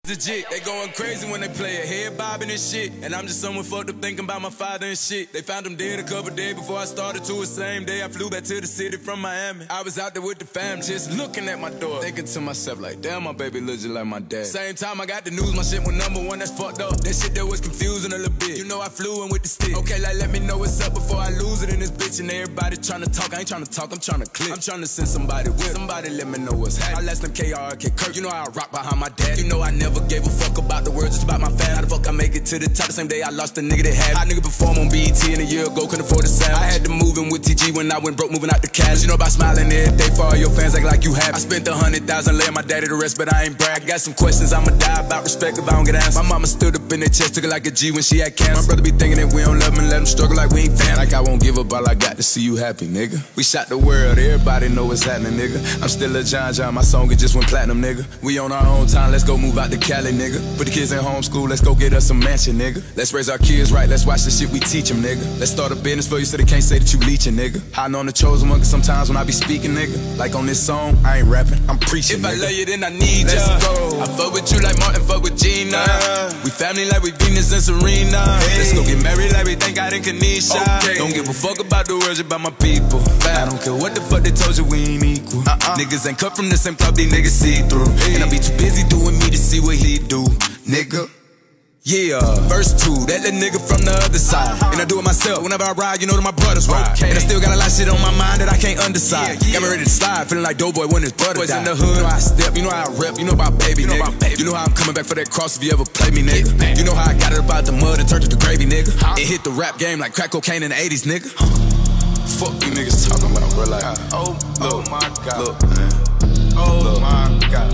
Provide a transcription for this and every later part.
Legit, they going crazy when they play it, head bobbing and shit. And I'm just someone fucked up thinking about my father and shit. They found him dead a couple days before I started to the same day I flew back to the city from Miami. I was out there with the fam, just looking at my door, thinking to myself like, damn, my baby looks just like my dad. Same time I got the news, my shit went #1, that's fucked up. That shit that was confusing a little bit. You know I flew in with the stick. Okay, like let me know what's up before I lose it in this bitch. And everybody trying to talk, I ain't trying to talk, I'm trying to click. I'm trying to send somebody with. Somebody let me know what's happening. I left them KRK Kirk, you know I rock behind my dad. You know I never gave a fuck about the words, it's about my fan. How the fuck I make it to the top the same day I lost a nigga that had. Hot nigga perform on BET and a year ago couldn't afford the sound. I had to move in with TG when I went broke, moving out the cash. You know about smiling every day for all your fans, act like you have. I spent 100,000 laying my daddy to rest, but I ain't brag. I got some questions I'ma die about respect if I don't get answered. My mama stood up in their chest, took it like a G when she had cancer. My brother be thinking that we don't love him and let him struggle like we ain't family. Like I won't give up, all I got to see you happy, nigga. We shot the world, everybody know what's happening, nigga. I'm still a John John, my song it just went platinum, nigga. We on our own time, let's go move out to Cali, nigga. Put the kids in homeschool, let's go get us a mansion, nigga. Let's raise our kids right, let's watch the shit we teach them, nigga. Let's start a business for you so they can't say that you leeching, nigga. Hiding on the chosen one, cause sometimes when I be speaking, nigga, like on this song, I ain't rapping, I'm preaching, nigga. If I love you, then I need ya. Let's go. I fuck with you like Martin, fuck with Gina. We family like we Venus and Serena. Hey. Let's go get married like we thank God in Kanisha. Okay. Don't give a fuck about the words about my people. I don't care what the fuck they told you, we ain't equal. Niggas ain't cut from the same club, these niggas see through. And I be too busy doing me to see what he do, nigga. Yeah, verse 2, that little nigga from the other side. And I do it myself, whenever I ride, you know that my brothers ride. And I still got a lot of shit on my mind that I can't undecide. Got me ready to slide, feeling like Doughboy when his brother died. In the hood, you know how I step, you know how I rep, you know about baby, nigga. You know how I'm coming back for that cross if you ever play me, nigga. You know how I got it about the mud and turned to the gravy, nigga. It hit the rap game like crack cocaine in the 80s, nigga. Fuck you niggas talking about, bro, like, oh my God. Look, man. Oh my God.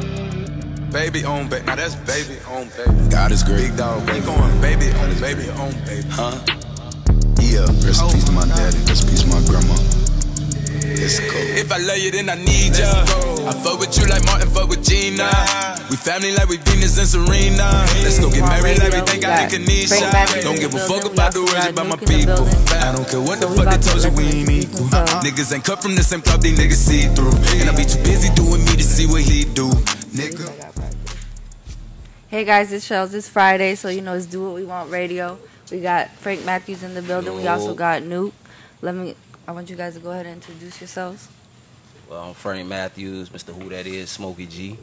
Baby on baby, now that's baby on baby. God is great. Big dog, we going baby on baby. Huh? Yeah, rest in peace to my daddy, rest in peace to my grandma. Let's go. If I love you, then I need ya. I fuck with you like Martin, fuck with Gina. We family like we Venus and Serena. Let's go get married like we think I think Kanisha. Don't give a fuck about the words about my people. I don't care what the fuck they told you, we ain't equal. Niggas ain't cut from the same club, these niggas see through. And I be too busy doing me to see what he do, nigga. Hey guys, it's Shells. It's Friday, so you know it's Do What We Want Radio. We got Frank Matthews in the building. We also got Nuke. I want you guys to go ahead and introduce yourselves. Well, I'm Frank Matthews, Mr. Who That Is, Smokey G.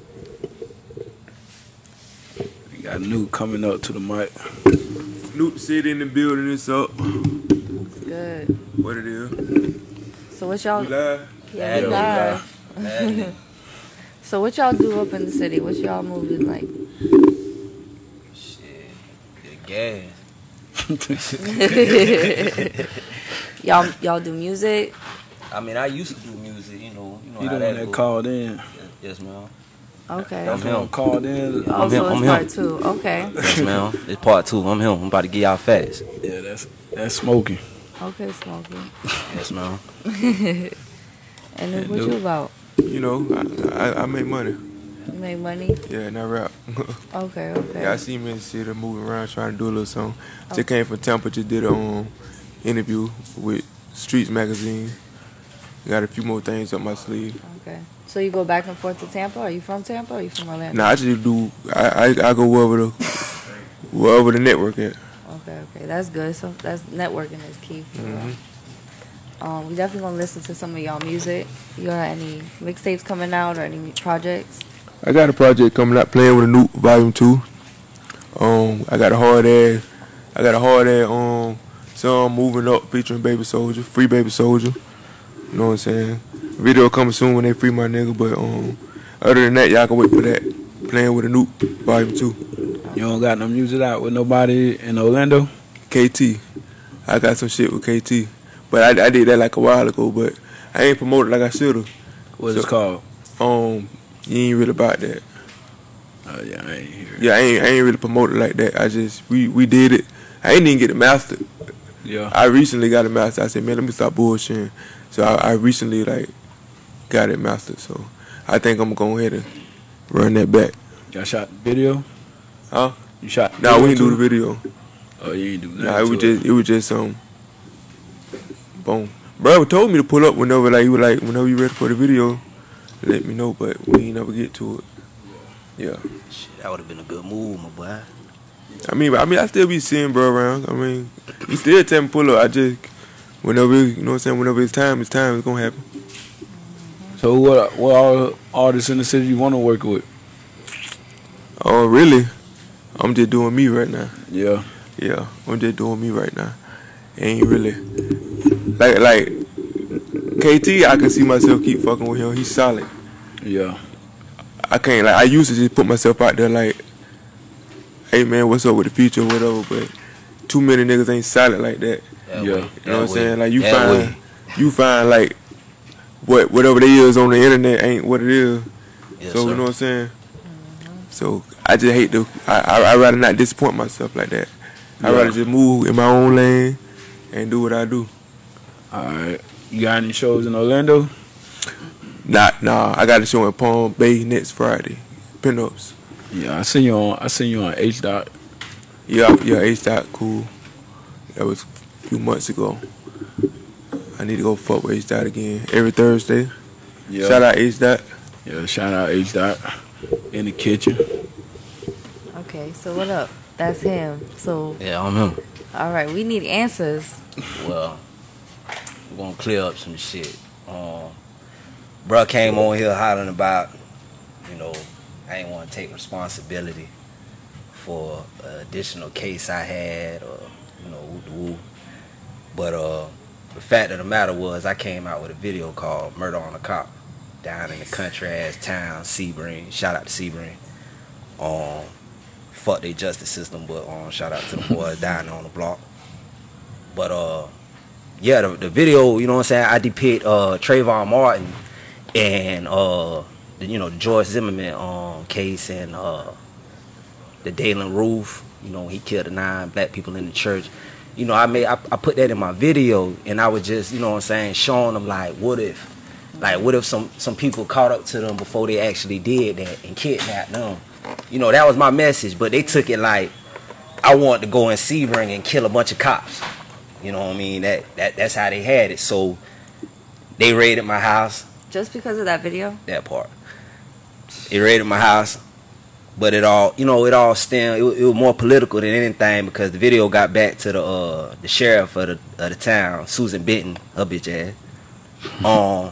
We got Nuke coming up to the mic. Nuke City in the building, it's up. Good. What it is? So what y'all? We live? Yeah, we live. So what y'all do up in the city? What y'all moving like? Shit, get gas. y'all do music? I mean, I used to do music, you know You how the one that called in. Yes, man. Okay. I'm him. Called in. Oh, so it's part 2. Okay. Yes, man. It's part 2. I'm him. I'm about to get y'all fast. Yeah, that's Smokey. Okay, Smokey. Yes, man. And then what you about? You know, I make money. You make money? Yeah, and I rap. Okay. Yeah, I see me in the city moving around trying to do a little something. Just came from Tampa, just did an interview with Streets Magazine. Got a few more things up my sleeve. Okay. So you go back and forth to Tampa? Are you from Tampa or are you from Orlando? Nah, I just do, I go wherever the network at. Okay. That's good. So that's networking is key for you. We definitely gonna listen to some of y'all music. You got any mixtapes coming out or any projects? I got a project coming out, Playing with a Nuke, Volume 2. I got a hard ass song, Moving Up, featuring Baby Soldier, Free Baby Soldier. You know what I'm saying? Video coming soon when they free my nigga, but other than that, y'all can wait for that. Playing with a Nuke, Volume 2. You don't got no music out with nobody in Orlando? KT. I got some shit with KT. But I did that like a while ago, but I ain't promoted like I should've. What's it called? You ain't really about that. Oh yeah, I ain't hear it. Yeah, I ain't really promoted like that. I just we did it. I ain't even get it mastered. Yeah. I recently got it mastered. I said, man, let me stop bullshitting. So I recently like got it mastered. So I think I'm gonna go ahead and run that back. Y'all shot the video? Huh? You shot? Nah, we didn't do the video. Oh, you ain't do that? Nah, it was just boom. Bro told me to pull up whenever whenever you ready for the video, let me know, but we ain't never get to it. Yeah. Shit, that would have been a good move, my boy. I mean, I still be seeing bro around. I mean, he still tell me pull up. I just, whenever, you know what I'm saying, whenever it's time, it's gonna happen. So what all artists in the city you want to work with? Oh, really? I'm just doing me right now. Yeah. Yeah, I'm just doing me right now. Ain't really like KT. I can see myself keep fucking with him. He's solid. Yeah. I can't I used to just put myself out there like, hey man, what's up with the future or whatever. But too many niggas ain't solid like that. That Yeah. way, You know what that I'm saying? way, Like that you find like whatever they is on the internet ain't what it is. Yes, So sir. you know what I'm saying? So I just hate to. I rather not disappoint myself like that. I Yeah. rather just move in my own lane and do what I do. All right. You got any shows in Orlando? Nah. I got a show in Palm Bay next Friday. Pinups. Yeah, I seen you on H Dot. Yeah, H Dot cool. That was a few months ago. I need to go fuck with H Dot again every Thursday. Yeah. Shout out H Dot. Yeah, shout out H Dot in the kitchen. Okay, so what up? That's him. So, Yeah, I'm him. all right, we need answers. Well, we're gonna clear up some shit. Bruh came on here hollering about, you know, I ain't want to take responsibility for an additional case I had, or you know, woo. But the fact of the matter was, I came out with a video called "Murder on a Cop" down in the country ass town, Sebring. Shout out to Sebring. Fuck their justice system, but shout out to the boys down on the block. But yeah, the video, you know what I'm saying, I depict Trayvon Martin and the George Zimmerman case, and the Dalen Roof, you know, he killed the 9 black people in the church. You know, I put that in my video, and I was just, you know what I'm saying, showing them like what if some people caught up to them before they actually did that and kidnapped them. You know, that was my message, but they took it like I wanted to go in Sebring and kill a bunch of cops. You know what I mean? That's how they had it. So they raided my house. Just because of that video? That part. They raided my house, but it all stemmed. It was more political than anything, because the video got back to the sheriff of the town, Susan Benton, her bitch ass.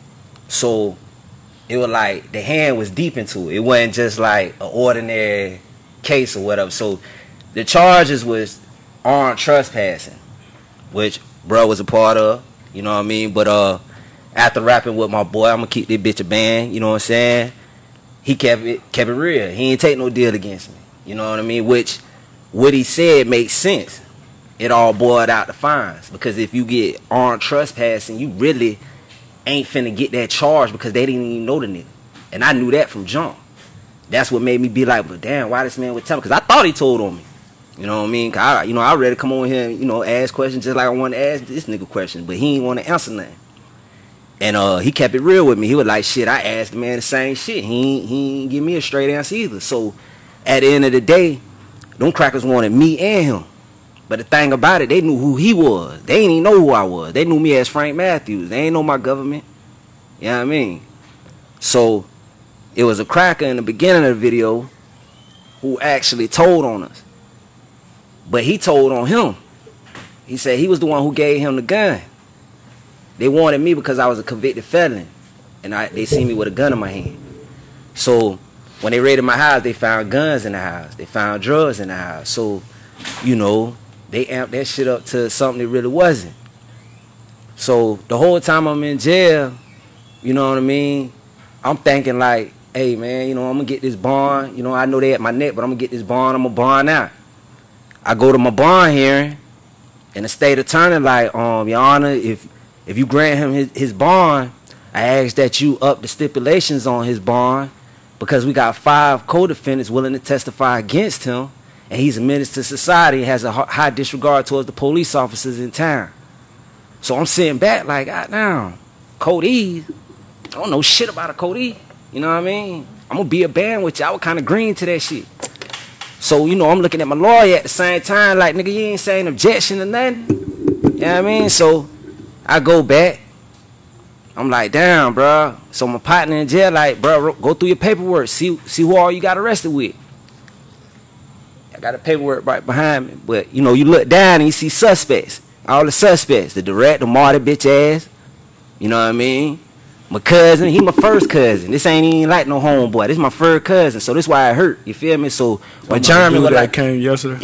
So it was like the hand was deep into it. It wasn't just like an ordinary case or whatever. So the charges was armed trespassing, which bro was a part of. You know what I mean? But after rapping with my boy, I'm gonna keep this bitch a band. You know what I'm saying? He kept it real. He ain't take no deal against me. You know what I mean? Which what he said makes sense. It all boiled out to fines, because if you get armed trespassing, you really ain't finna get that charge, because they didn't even know the nigga. And I knew that from jump. That's what made me be like, but damn, why this man would tell me? Because I thought he told on me. You know what I mean? Cause I ready to come on here and, ask questions just like I want to ask this nigga questions, but he ain't want to answer nothing. And he kept it real with me. He was like, shit, I asked the man the same shit. He ain't give me a straight answer either. So at the end of the day, them crackers wanted me and him. But the thing about it, they knew who he was. They didn't even know who I was. They knew me as Frank Matthews. They ain't know my government. You know what I mean? So it was a cracker in the beginning of the video who actually told on us. But he told on him. He said he was the one who gave him the gun. They wanted me because I was a convicted felon, and they seen me with a gun in my hand. So when they raided my house, they found guns in the house. They found drugs in the house. So, they amped that shit up to something it really wasn't. So the whole time I'm in jail, you know what I mean, I'm thinking like, hey man, I'm gonna get this bond. I know they at my neck, but I'm gonna get this bond. I'm gonna bond out. I go to my bond hearing, and the state attorney like, Your Honor, if you grant him his bond, I ask that you up the stipulations on his bond, because we got 5 co-defendants willing to testify against him, and he's a menace to society and has a high disregard towards the police officers in town. So I'm sitting back like, God damn, Cody, I don't know shit about a Cody. You know what I mean? I'm gonna be a band with you. I was kind of green to that shit. So, I'm looking at my lawyer at the same time like, nigga, you ain't saying objection or nothing. You know what I mean? So I go back. I'm like, damn, bro. So my partner in jail like, bro, go through your paperwork. See who all you got arrested with. I got the paperwork right behind me. But, you know, you look down and you see suspects. All the suspects. The director, Marty bitch ass. You know what I mean? My cousin, he my first cousin. This ain't even like no homeboy. This is my first cousin. So this why it hurt. You feel me? So when Jeremy was like, came yesterday.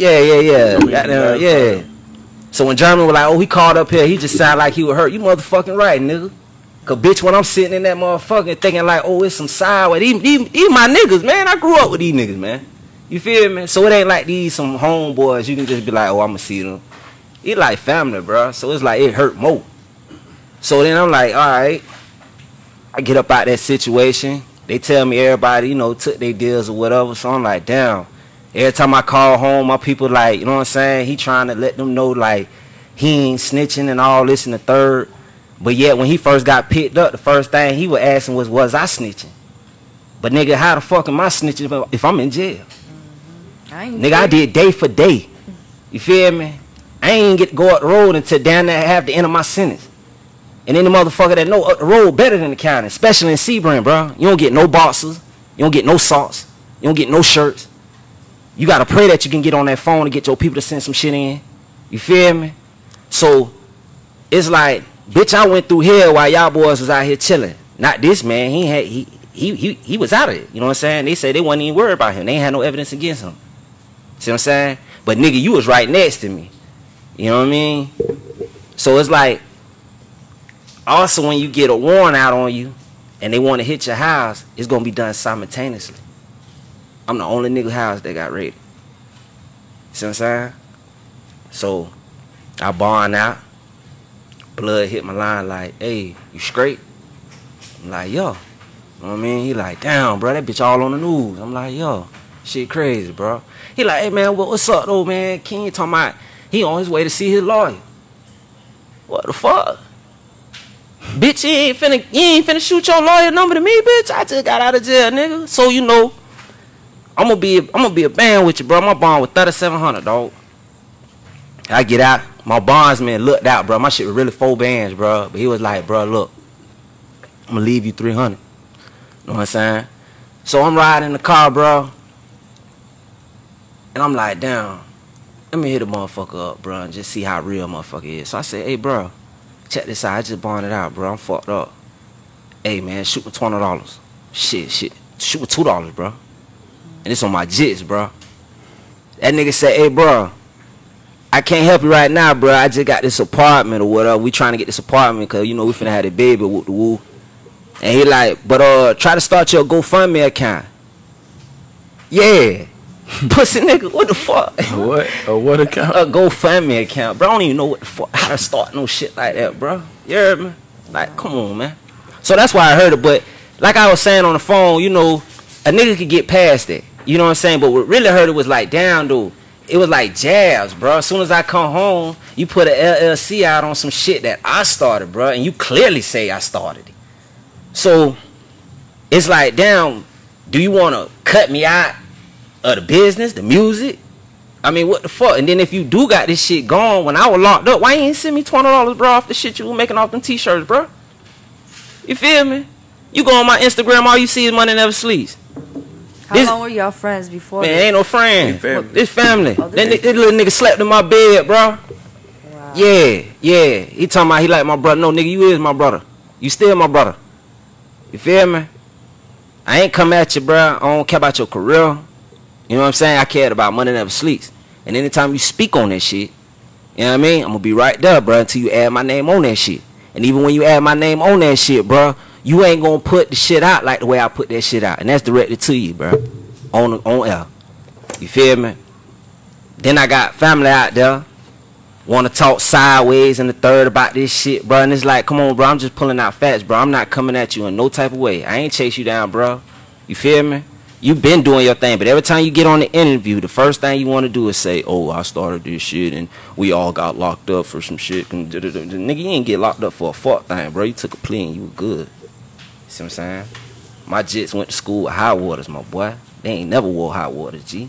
Yeah. So when Jeremy was like, oh, he called up here, he just sounded like he was hurt. You motherfucking right, nigga. Cause bitch, when I'm sitting in that motherfucker thinking like, oh, it's some sideways. These my niggas, man. I grew up with these niggas, man. You feel me? So it ain't like these some homeboys. You can just be like, oh, I'ma see them. It like family, bro. So it's like it hurt more. So then I'm like, all right. I get up out that situation. They tell me everybody, you know, took their deals or whatever. So I'm like, damn. Every time I call home, my people like, you know what I'm saying? He trying to let them know like he ain't snitching and all this and the third. But yet when he first got picked up, the first thing he was asking was I snitching? But nigga, how the fuck am I snitching if I'm in jail? I did day for day. You feel me? I ain't get to go up the road until down there have the end of my sentence. And then the motherfucker that know up the road better than the county, especially in Sebring, bro. You don't get no boxes. You don't get no socks. You don't get no shirts. You got to pray that you can get on that phone and get your people to send some shit in. You feel me? So, it's like, bitch, I went through hell while y'all boys was out here chilling. Not this man. He was out of it. You know what I'm saying? They said they wasn't even worried about him. They ain't had no evidence against him. See what I'm saying? But nigga, you was right next to me. You know what I mean? So it's like, also when you get a warrant out on you and they want to hit your house, it's going to be done simultaneously. I'm the only nigga house that got raided. See what I'm saying? So I bond out. Blood hit my line like, hey, you straight? I'm like, yo. You know what I mean? He like, damn, bro, that bitch all on the news. I'm like, yo, shit crazy, bro. He like, hey, man, what's up, though, man? King talking about he on his way to see his lawyer. What the fuck? Bitch, you ain't finna shoot your lawyer number to me, bitch. I just got out of jail, nigga. So, you know, I'm gonna be a band with you, bro. My bond was $3,700, dog. I get out. My bondsman looked out, bro. My shit was really 4 bands, bro. But he was like, bro, look, I'm gonna leave you 300. You know what I'm saying? So I'm riding in the car, bro. And I'm like, damn, let me hit a motherfucker up, bro, and just see how real motherfucker is. So I said, hey, bro, check this out. I just bonded out, bro. I'm fucked up. Hey, man, shoot me $20. Shit. Shoot me $2, bro. And it's on my jits, bro. That nigga said, hey, bro, I can't help you right now, bro. I just got this apartment or whatever. We trying to get this apartment because, you know, we finna have a baby, whoop the woo. And he like, but try to start your GoFundMe account. Yeah. Pussy nigga, what the fuck? What account? A GoFundMe account, bro. I don't even know what the fuck, how to start no shit like that, bro. You heard me? Like, come on, man. So that's why I heard it. But like I was saying on the phone, you know, a nigga could get past it. You know what I'm saying? But what really hurt it was like, damn, dude. It was like jabs, bro. As soon as I come home, you put an LLC out on some shit that I started, bro. And you clearly say I started it. So it's like, damn, do you want to cut me out of the business, the music? I mean, what the fuck? And then if you do got this shit gone, when I was locked up, why you ain't send me $20, bro, off the shit you were making off them t-shirts, bro? You feel me? You go on my Instagram, all you see is Money Never Sleeps. How long were y'all friends before? Man, ain't no friend. This family. Oh, this little nigga slept in my bed, bro. Wow. Yeah. He talking about he like my brother. No, nigga, you is my brother. You still my brother. You feel me? I ain't come at you, bro. I don't care about your career. You know what I'm saying? I cared about Money Never Sleeps. And anytime you speak on that shit, you know what I mean? I'm gonna be right there, bro, until you add my name on that shit. And even when you add my name on that shit, bro, you ain't gonna put the shit out like the way I put that shit out. And that's directed to you, bro. On air. You feel me? Then I got family out there. Want to talk sideways and the third about this shit, bro. And it's like, come on, bro. I'm just pulling out facts, bro. I'm not coming at you in no type of way. I ain't chase you down, bro. You feel me? You been doing your thing. But every time you get on the interview, the first thing you want to do is say, oh, I started this shit and we all got locked up for some shit. And nigga, you ain't get locked up for a fuck thing, bro. You took a plea and you were good. See what I'm saying? My jits went to school with high waters, my boy. They ain't never wore high waters, G.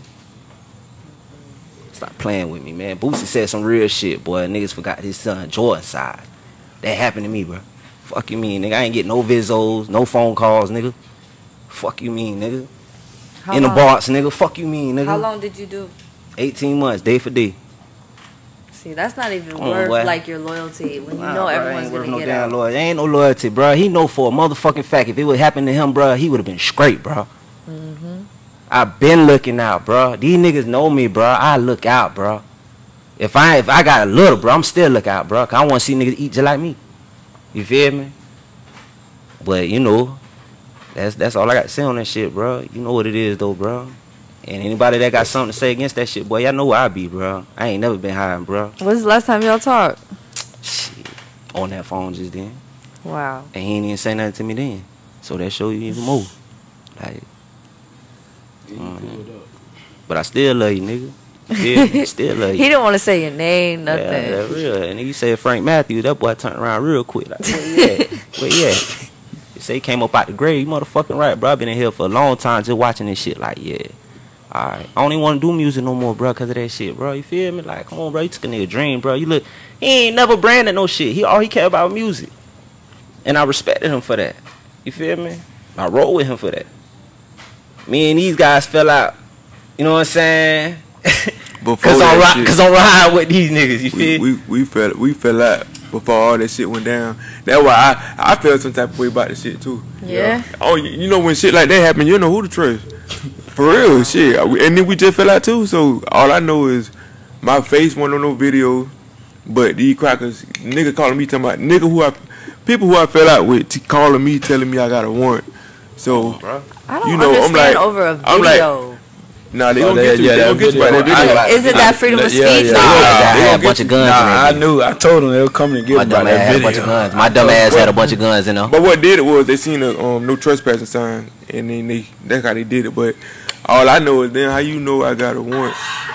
Stop playing with me, man. Boosie said some real shit, boy. Niggas forgot his son Jordan side. That happened to me, bro. Fuck you mean, nigga? I ain't get no visos, no phone calls, nigga. Fuck you mean, nigga? In the box, nigga. Fuck you mean, nigga? How long did you do? 18 months, day for day. See, that's not even on, worth boy. like your loyalty when you Nah, know bro, everyone's ain't worth gonna no get damn out. loyalty. Ain't no loyalty, bro. He know for a motherfucking fact if it would happen to him, bro, he would have been straight, bro. I been looking out, bro. These niggas know me, bro. I look out, bro. If I got a little, bro, I'm still look out, bro. 'Cause I want to see niggas eat just like me. You feel me? But you know, that's all I got to say on that shit, bro. You know what it is, though, bro. And anybody that got something to say against that shit, boy, y'all know where I be, bro. I ain't never been hiding, bro. When's the last time y'all talked? Shit. On that phone just then. Wow. And he ain't even say nothing to me then. So that show you even more. Like, but I still love you, nigga. Yeah, still love He you. didn't want to say your name, nothing. Yeah, that's real. And he said Frank Matthews, that boy turned around real quick. Like, where he at? Where he at? He say he came up out the grave. You motherfucking right, bro. I been in here for a long time just watching this shit. Like, yeah. Alright. I don't even want to do music no more, bro, because of that shit, bro. You feel me? Like, come on, bro. You took a nigga dream, bro. You look, he ain't never branded no shit. All he cared about was music. And I respected him for that. You feel me? I roll with him for that. Me and these guys fell out. You know what I'm saying? Cause I'm riding with these niggas, you feel? We fell out before all that shit went down. That's why I felt some type of way about the shit too. Yeah. Oh, you know when shit like that happen, you know who to trust. For real, shit. And then we just fell out too. So all I know is my face wasn't on no video, but these crackers, nigga calling me talking about people who I fell out with calling me telling me I got a warrant. So I don't you know, understand I'm like, over a video. I'm like, nah, they gonna get you. They gonna get you by that video. Isn't that freedom of speech? Nah, I had a bunch of guns in Nah, I told them they were coming to get My me by dumb ass that had a video. bunch of guns. My dumb ass had a bunch of guns in them. But what did it was they seen a no trespassing sign, and then that's how they did it. But all I know is then how you know I got a warrant,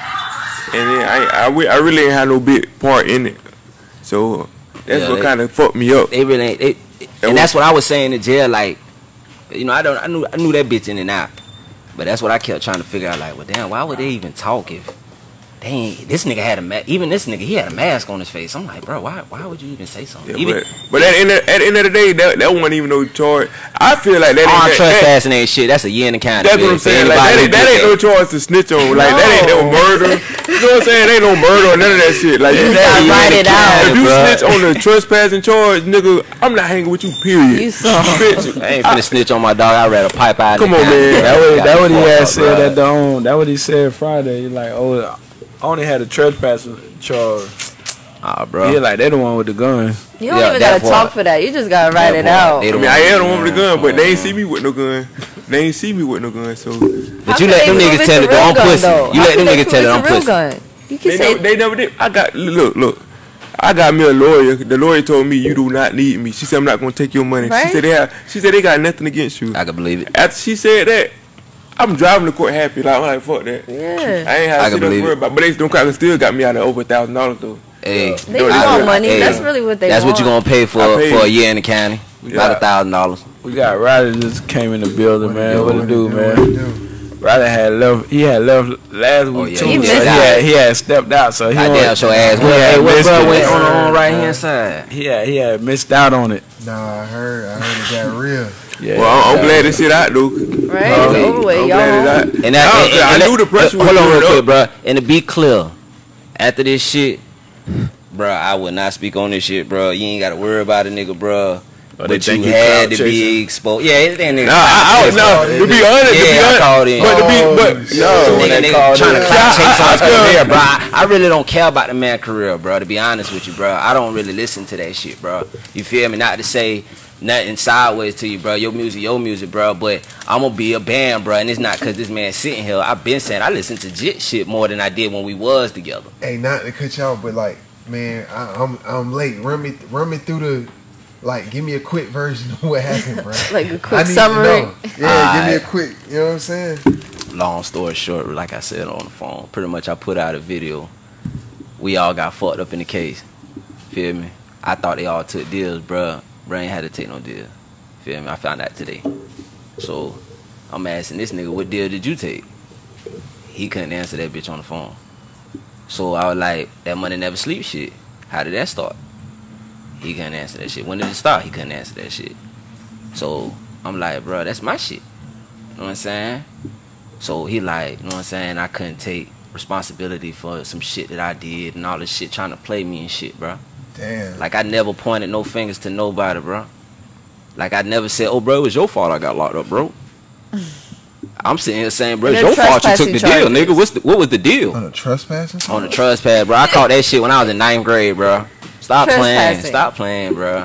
and then I really ain't had no big part in it. So that's what kind of fucked me up. They really ain't. And that's what I was saying in jail. Like, you know, I knew that bitch in and out. But that's what I kept trying to figure out. Like, well, damn, why would they even talk if they ain't? This nigga had a mask. Even this nigga, he had a mask on his face. I'm like, bro, why would you even say something? Yeah, but at the end of the day, that wasn't even no charge. I feel like that Armed ain't trespassing ain't shit. That's a year in the county. That's what I'm saying. Like that ain't no charge to snitch on. Like that ain't no murder. You know what I'm saying? Ain't no murder or none of that shit. Like you gotta write it out. If you snitch on the trespassing charge, nigga, I'm not hanging with you. Period. You saw. Bitch, I ain't finna snitch on my dog. I read a pipe out. Come on, man. That what he had said at the that what he said Friday. He like, oh, I only had a trespassing charge. Ah, bro. Yeah, like they the one with the gun. You don't Yeah, even that gotta talk part. for that. You just gotta write it out. They I the mean, I am the one with the gun, but they ain't Mm. see me with no gun. They ain't see me with no gun, so But you let them niggas tell it. Don't pussy. You let them niggas tell it. I'm pussy. Gun. You can say they never did. I got look. I got me a lawyer. The lawyer told me you do not need me. She said I'm not gonna take your money. Right? She said they got nothing against you. I can believe it. After she said that, I'm driving to court happy. Like I'm like fuck that. yeah. I ain't I have can to believe worry it. about. But they crackers still got me out of over $1,000 though. Hey, They want money. That's really what they that's want. what you gonna pay for I paid. a year in the county. About $1,000. We got Ryder just came in the building, man. What to do, man? Ryder had left. He had left last week yeah, too. he So missed out. he had stepped out. So he Goddamn, show ass. Yeah, What missed bro it. went on right hand side? he had missed out on it. Nah, I heard it got real. Yeah, Well, I'm glad this shit out though. Right? It's over with, I'm y'all. glad it's out. And I knew the pressure was Hold on real building quick, up. bro. And to be clear, after this shit, bro, I would not speak on this shit, bro. You ain't gotta worry about it, nigga, bro. Oh, they But you think you had clout to be chasing? exposed. Yeah, it ain't nigga. To be honest, Yeah, I called in. but Nigga trying to clout chase on his I- career, bro. I really don't care about the man career, bro. To be honest with you, bro, I don't really listen to that shit, bro. You feel me? Not to say nothing sideways to you, bro. Your music, bro. But I'm gonna be a band, bro. And it's not cause this man sitting here. I've been saying I listen to Jit shit more than I did when we was together. Hey, not to cut y'all, but like, man, I'm late. Run me through the, like, give me a quick version of what happened, bro. Like a I quick need summary. to know. Yeah, give me a quick. You know what I'm saying? Long story short, like I said on the phone, pretty much I put out a video. We all got fucked up in the case. Feel me? I thought they all took deals, bruh. Bruh ain't had to take no deal. Feel me? I found out today. So I'm asking this nigga, what deal did you take? He couldn't answer that bitch on the phone. So I was like, that money never sleep shit. How did that start? He couldn't answer that shit. When did it start? He couldn't answer that shit. So I'm like, bro, that's my shit. You know what I'm saying? So he like, you know what I'm saying? I couldn't take responsibility for some shit that I did and all this shit, trying to play me and shit, bro. Damn. Like I never pointed no fingers to nobody, bro. Like I never said, oh, bro, it was your fault I got locked up, bro. I'm sitting here saying, bro, it's your fault you took the deal, nigga. What was the deal? On a trespassing? On the trespass, bro. I caught that shit when I was in 9th grade, bro. Stop playing, bro.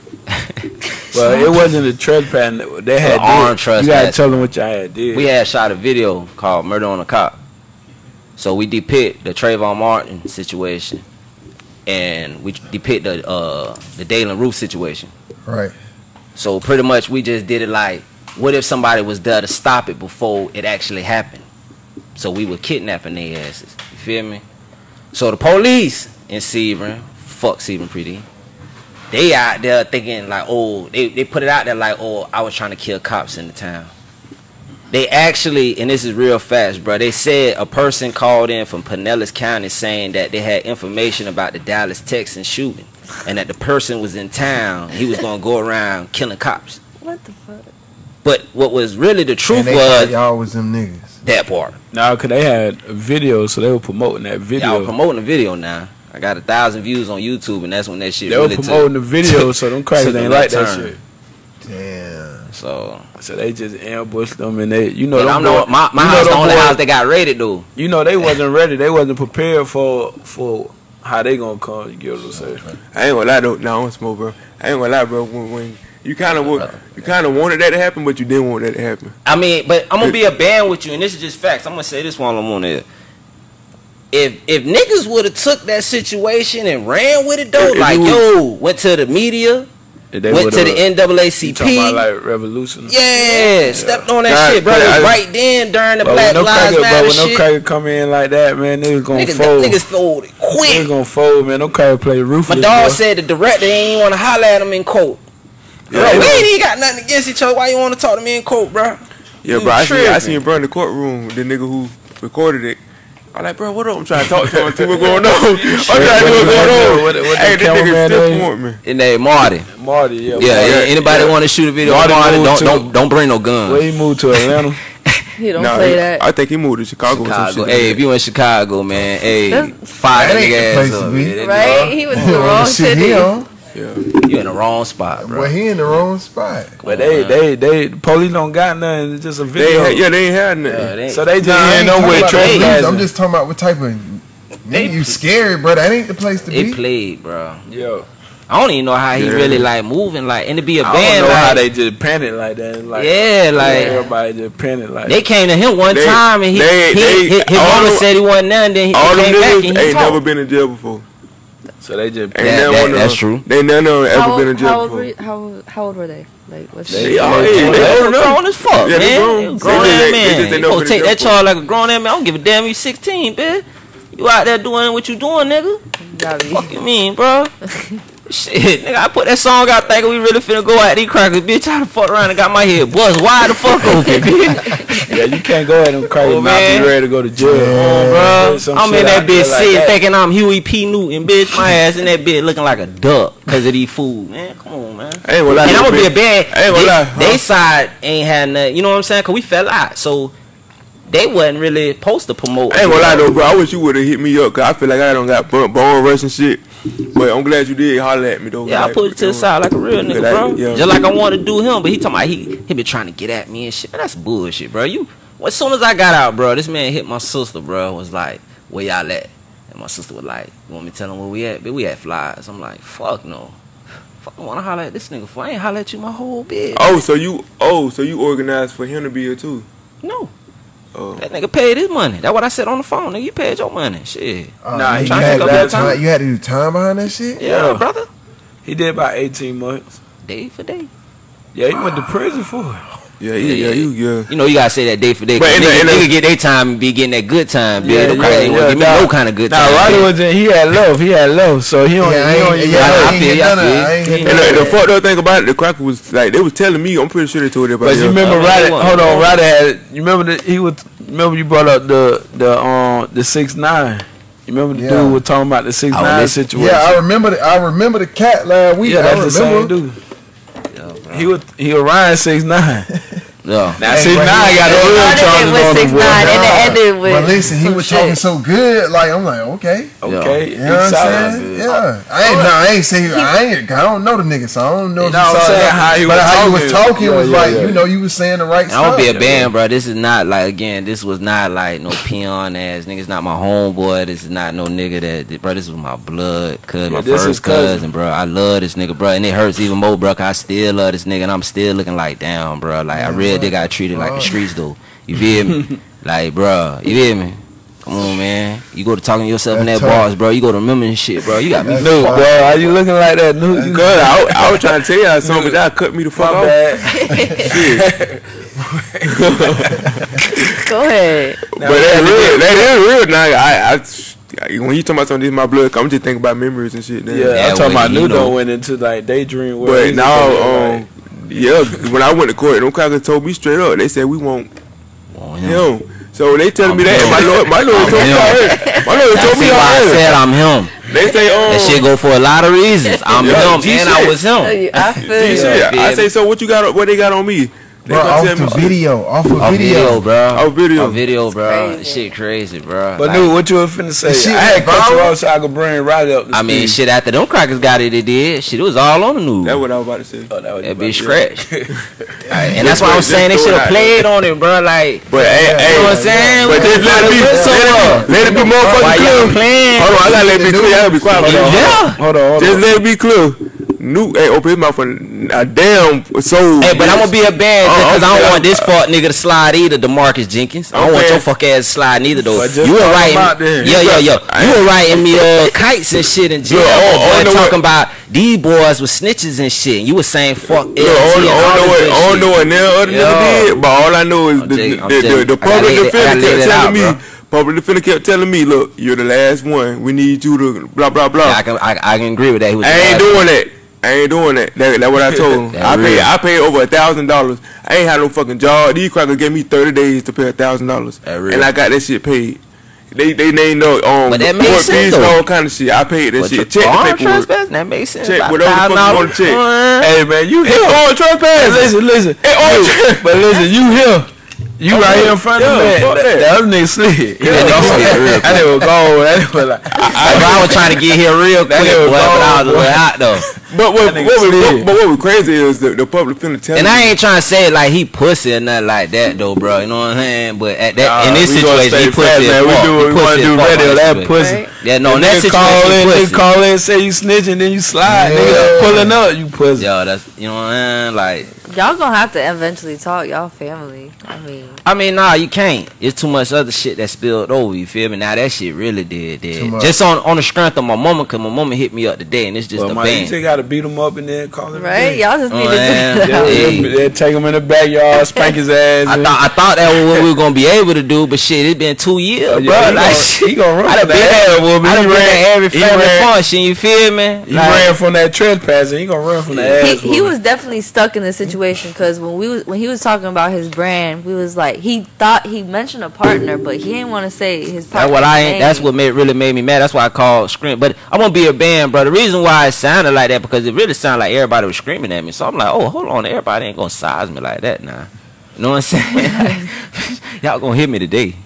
Well, it wasn't a trespass. They had armed trespass. You gotta tell them what y'all had did. We had shot a video called Murder on a Cop. So we depict the Trayvon Martin situation, and we depict the Dalen Roof situation. Right. So pretty much we just did it like, what if somebody was there to stop it before it actually happened? So we were kidnapping their asses. You feel me? So the police in Sebring, fuck Sebring PD, they out there thinking like, oh, they put it out there like, oh, I was trying to kill cops in the town. They actually, and this is real fast, bro, they said a person called in from Pinellas County saying that they had information about the Dallas, Texas shooting, and that the person was in town. He was going to go around killing cops. What the fuck? But what was really the truth was y'all was them niggas. That part. No, cause they had a video, so they were promoting that video. Y'all promoting the video now. I got 1,000 views on YouTube, and that's when that shit. They really were promoting the video, so them crackers ain't like that shit. Damn. So they just ambushed them, and they, you know, my house the only house they got raided though. You know, they wasn't ready. They wasn't prepared for how they gonna come. You get what I'm saying? I ain't gonna lie though. No, I don't smoke, bro. I ain't gonna lie, bro. When you kind of wanted that to happen, but you didn't want that to happen. I mean, but I'm gonna be a band with you, and this is just facts. I'm gonna say this while I'm on there. If niggas would have took that situation and ran with it though, went to the media, went to the NAACP, you talking about like revolution, stepped on that shit, bro. Right then during the Black Lives Matter shit. But when no cracker come in like that, man, niggas gonna fold. Niggas folded quick. Niggas gonna fold, man. No cracker play ruthless. My dog said the director ain't even want to holler at him in court. Bro, we ain't even got nothing against each other. Why you want to talk to me in court, bro? Yeah, bro. I seen you bro in the courtroom. The nigga who recorded it. I'm like, bro, what up? I'm trying to talk to him. See what's going on. I'm trying to see what's going on. Hey, this nigga still want me. And they Marty. Yeah. Anybody want to shoot a video of Marty? Don't bring no guns. Where he moved to Atlanta? He don't say that. I think he moved to Chicago. Hey, if you in Chicago, man, hey, fire that nigga ass up. Right? He was in the wrong city. Yeah. You in the wrong spot, bro. Well, he in the wrong spot. But they police don't got nothing. It's just a video. They ain't had nothing. So they just ain't no way trespassing. I'm just talking about what type of nigga you scary, bro. That ain't the place to be. They played, bro. Yo. I don't even know how he really like moving, like, and to be a band. I don't know like, how they just panic like that. Like, everybody just panic like. They came to him one time and his mama said he wasn't there, and then he came back and he ain't never been in jail before. So they just that's true. They never ever been in jail before. How old were they? Like, what's they grown as fuck, man. They grown ass man. You gonna take that charge like a grown ass man? I don't give a damn. You 16, bitch. You out there doing what you doing, nigga? Fuck you mean, bro? Shit, nigga, I put that song out thinking we really finna go at these crackers, bitch. I done fucked around and got my head buzzed wide the fuck open, bitch. Yeah, you can't go at them crackers not be ready to go to jail. Bro, I'm in that bitch sitting thinking I'm Huey P. Newton, bitch. My ass in that bitch looking like a duck because of these fools, man. Come on, man. I ain't gonna lie. And I'm gonna be a bad. They side ain't had nothing, you know what I'm saying? Because we fell out, so they wasn't really supposed to promote. I ain't gonna lie though, bro. I wish you would have hit me up, cause I feel like I don't got bone rush and shit. But I'm glad you did holler at me though. Yeah, like, I put it to the side like a real nigga, bro. Just like I wanted to do him, but he talking about he been trying to get at me and shit. Man, that's bullshit, bro. As soon as I got out, bro, this man hit my sister, bro. Was like, where y'all at? And my sister was like, you want me to tell him where we at? But we at Flies. I'm like, fuck no. Fuck, I wanna holler at this nigga for. I ain't holler at you my whole bit. So you organized for him to be here too? No. That nigga paid his money. That's what I said on the phone. Nigga, you paid your money. Shit. Nah, you had to do time behind that shit? Yeah, brother. He did about 18 months. Day for day. Yeah, he went to prison for it. Yeah. You know, you gotta say that day for day. But nigga get their time and be getting that good time. Bitch. Give me no kind of good time. Nah, Roddy was he had love. So he don't. I feel you. And the fucked up thing about it, the cracker was like they was telling me. I'm pretty sure they told everybody. But you remember Roddy? Hold on, Roddy had. You remember that he was. Remember you brought up the 6ix9ine. You remember the Yeah. dude was talking about the 6ix9ine situation? Yeah, I remember the cat last week. Yeah, I that's the remember. same dude. He was Ryan 6ix9ine. Yeah. Now Hey, 6ix9ine but got It the real started charges with on him. 6ix9ine and it ended with. But listen, he some was shit. talking so good. Like I'm like, okay. Okay, You know what I'm saying? Yeah. I ain't saying I don't know the nigga, so I don't know. No, I'm saying how he but was how he was talking. talking Yeah, was yeah, like, yeah. you know, you was saying the right I stuff. don't be a band, bro. This is not like, again, this was not like no peon ass nigga. It's not my homeboy. This is not no nigga that, bro. This was my blood, cuz my this is first cousin, bro. I love this nigga, bro, and it hurts even more, bro. 'Cause I still love this nigga, and I'm still looking like, damn, bro. Like I really did got treated like the streets, though. You feel me? Like, bro, you feel me? Come on, man. You go to talking to yourself in that That's tough. bars, bro. You go to remembering shit, bro. You got me. That's Nuke, fine. bro. Are you looking like that, Nuke? You Good. I was trying to tell y'all something, but y'all cut me the fuck my off. bad. Go ahead. But that is real. Now, when you talking about something, this is my blood. I'm just thinking about memories and shit. Now. Yeah, Yeah, I'm talking about well, you Nuke know. done went into like daydream world. But He's now, like, yeah, when I went to court, them crackers told me straight up. They said we want him. So they telling me that. And my lawyer told me already. My lawyer told me See why I already. said I'm him. They say, That shit go for a lot of reasons. I'm Yeah, him, G and shit. I was him. I feel You you. see, Yeah. I say, so what you got? What they got on me? They Bro, gonna off tell me the video, off of Off video, video. bro. Off video. Off video, bro. crazy. This shit crazy, bro. But Like, Nuke, what you was finna say? The shit I had went cut you viral? off so I could bring Riley up. To I mean, speed. shit, after them crackers got it, it did. Shit, it was all on the news. That's what I was about to say. Oh, that was That about bitch to- scratched. And that's why I was saying they should have played on it, bro. Like, But hey, you know what I'm saying? But just let it be motherfucking Why y'all clear. playing? Hold on, I gotta let it be clear. I gotta be quiet. Hold on, Yeah. hold on. Just let it be clear. Nuke ain't open his mouth for a damn soul. Hey, but I'm gonna be a band because I okay. don't want this fuck nigga to slide either, DeMarcus Jenkins. I don't want Okay. your fuck ass to slide neither though. But just You were call him writing, out then. yeah. You were writing me kites and shit in jail, Look, I boy, know talking what- about these boys with snitches and shit. You were saying fuck LT Look, I and all don't this know good what now other Yo. nigga did, but all I know is I'm the telling- I public gotta lay defender it kept out, telling me. bro. Public defender kept teling me, look, you're the last one. We need you to blah blah blah. shit. I can agree with that. He was I the ain't last doing that. I ain't doing that. That's what I told him. That I real. paid over $1,000. I ain't had no fucking job. These crackers gave me 30 days to pay $1,000, That real. and I got that shit paid. They know But that makes court sense, fees and though. all kind of shit. I paid that But shit. the Check the armed paperwork. trespass, that makes sense. Check About whatever the fuck you $1,000. wanna check. Hey man, you Hey, here? oh, trespass. Listen. Hey, oh, But listen, you here? You right here in front of Yeah, me. fuck that. The other nigga slid. Yeah, that nigga slid real That nigga was gone. That nigga was like, I was trying to get here real quick, nigga was boy, but I was gone, way out though. But That nigga slid. what was crazy is the public finna tell And me. I ain't trying to say it like he pussy or nothing like that though, bro. You know what I'm saying? But at that Nah, in this we gonna situation, stay he pussy. fast, as man. We fuck. do He what we wanna pussy do. as fuck Radio, on that situation. pussy. Right. Yeah, no, in that nigga situation, he nigga pussy. call in, say you snitching, then you slide. Yeah. Nigga pulling up, you pussy. Yo, that's you know what I'm saying? Like, Y'all gonna have to eventually talk. Y'all family. I mean, nah, you can't. It's too much other shit that spilled over. You feel me? Now that shit really did. Too much. Just on the strength of my mama, cause my mama hit me up today, and it's just Well, a man, you band. just gotta beat him up and then call him. right? Y'all just need Oh, to yeah. do that. Hey. They'll take him in the backyard, spank his ass. I thought that was what we were gonna be able to do, but shit, it's been 2 years, Oh, bro. yeah, Like, he gonna run I for done been that there. ass whooping. I done He been ran- to every he family ran- function. You feel me? He Like, ran from that trespassing. He gonna run from the ass. He was definitely stuck in the situation because when he was talking about his brand, we was like he thought he mentioned a partner, but he didn't want to say his partner. That's what I ain't. That's what really made me mad. That's why I called scream. But I'm gonna be a band, bro. The reason why it sounded like that because it really sounded like everybody was screaming at me. So I'm like, oh, hold on, everybody ain't gonna size me like that now. You know what I'm saying? Y'all gonna hit me today.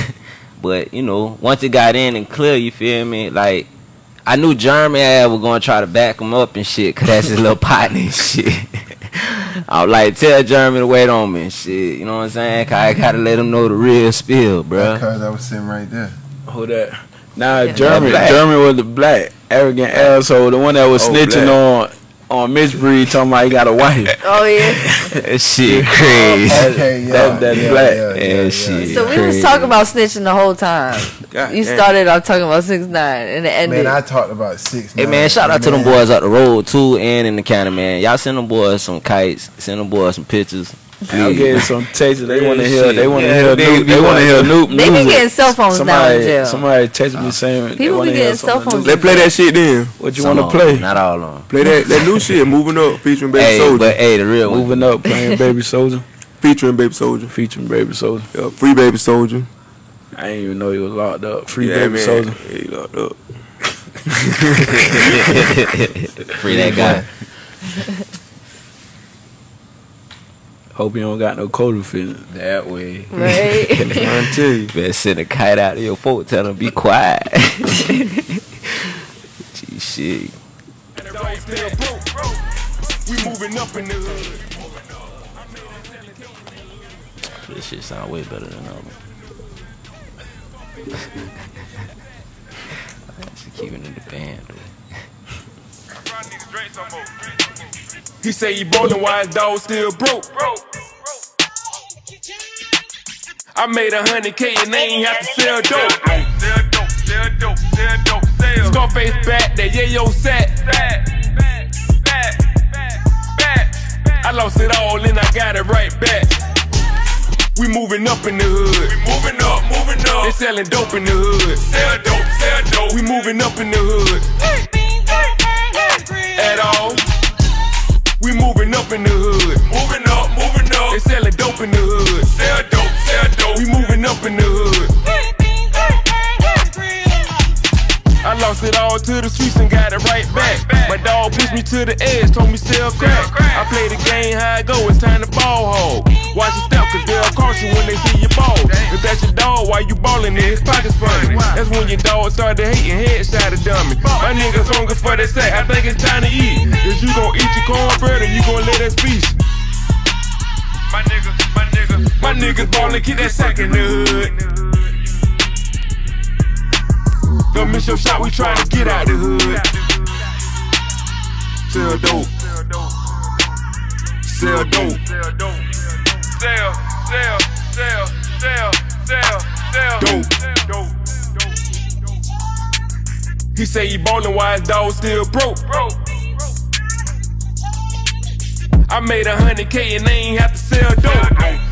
But you know, once it got in and clear, you feel me? Like I knew Jeremy was gonna try to back him up and shit, cause that's his little partner and shit. I was like, tell Jeremy to wait on me and shit. You know what I'm saying? Cause I gotta let him know the real spill, bro. Because I was sitting right there. Who that? Nah, Yeah. Jeremy. Black. Jeremy was the black arrogant asshole, the one that was Oh, snitching on Mitch Breed, talking about he got a wife. Oh yeah. That shit crazy. Okay, yeah. That's yeah, black. Yeah, shit. So we was talking about snitching the whole time. God You damn. started off talking about 6ix9ine and it ended. Man, I talked about 6. Hey man, shout out to them boys up the road too and in the county, man. Y'all send them boys some kites, send them boys some pictures. I'm getting some texts. They want to hear. shit. They want to Yeah, hear. they- They want to hear Nuke They be music. getting cell phones now in jail. Somebody texted me saying they People want be to hear getting some cell of the phones. Nuke. Let's play that shit then. What you Some want to of 'em, play? Not all of them. Play that new shit. Moving up, featuring Baby Hey, Soldier. but hey, the real one. Moving up, playing Baby Soldier, Featuring Baby Soldier. featuring Baby Soldier. Free Baby Soldier. I didn't even know he was locked up. Free Yeah, Baby man. Soldier. Yeah, he locked up. Free that guy. Hope you don't got no cold feeling. That way. Right. I'm trying to tell you. Better send a kite out to your folk, tell them be quiet. Gee, shit. We moving up in the hood. This shit sound way better than the other one. I should keep it in the band, though. He say he ballin' while his dog still broke. I made 100K and they ain't have to sell dope. Scarface back, that yayo set. I lost it all and I got it right back. We moving up in the hood. We moving up, moving up. They selling dope in the hood. Sell dope, sell dope. We moving up in the hood. At all. We moving up in the hood. Moving up, moving up. They selling dope in the hood. Sell dope, sell dope. We moving up in the hood. I lost it all to the streets and got it right back. My dog pushed me to the edge, told me sell crack. I play the game how it go, it's time to ball hog. Watch your step, cause they'll cross you when they see you ball. If that's your dog, while you ballin', his pockets funny. That's when your dog started hating, headshot a dummy. My niggas hungry for that sack, I think it's time to eat. If you gon' eat your cornbread, and you gon' let us feast. My niggas ballin', keep that sack in the hood. Don't miss your shot, we tryna get out the hood. Sell dope. Sell dope. Sell dope. He say he ballin' while his dog still broke. I made 100K and they ain't have to sell dope.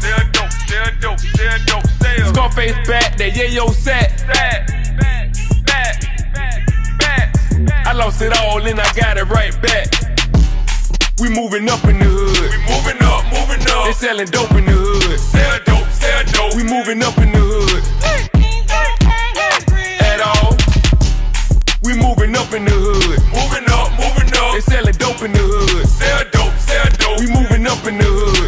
Scarface back, that yayo set. I lost it all and I got it right back. We moving up in the hood. We moving up, moving up. They selling dope in the hood. Sell dope, sell dope. We moving up in the hood. At all. We moving up in the hood. Moving up, moving up. They selling dope in the hood. Sell dope, sell dope. We moving up in the hood.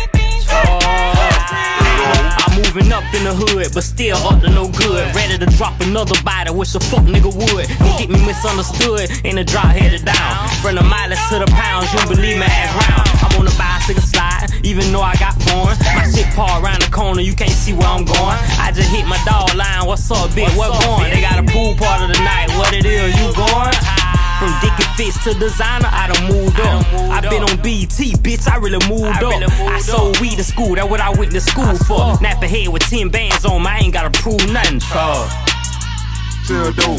Moving up in the hood, but still up to no good. Ready to drop another body, wish a fuck nigga would. Don't get me misunderstood, ain't a drop headed down. From the mileage to the pounds, you believe me, ass round. I'm on the bicycle slide, even though I got foreign. My shit paw around the corner, you can't see where I'm going. I just hit my dog line, what's up, bitch, what going? They got a pool part of the night, what it is, you going? From Dick and Fitz to designer, I done moved up. I been on BT, bitch, I really moved up. I sold weed to school, that's what I went to school for. Nap a head with 10 bands on me, I ain't gotta prove nothing. Sell dope.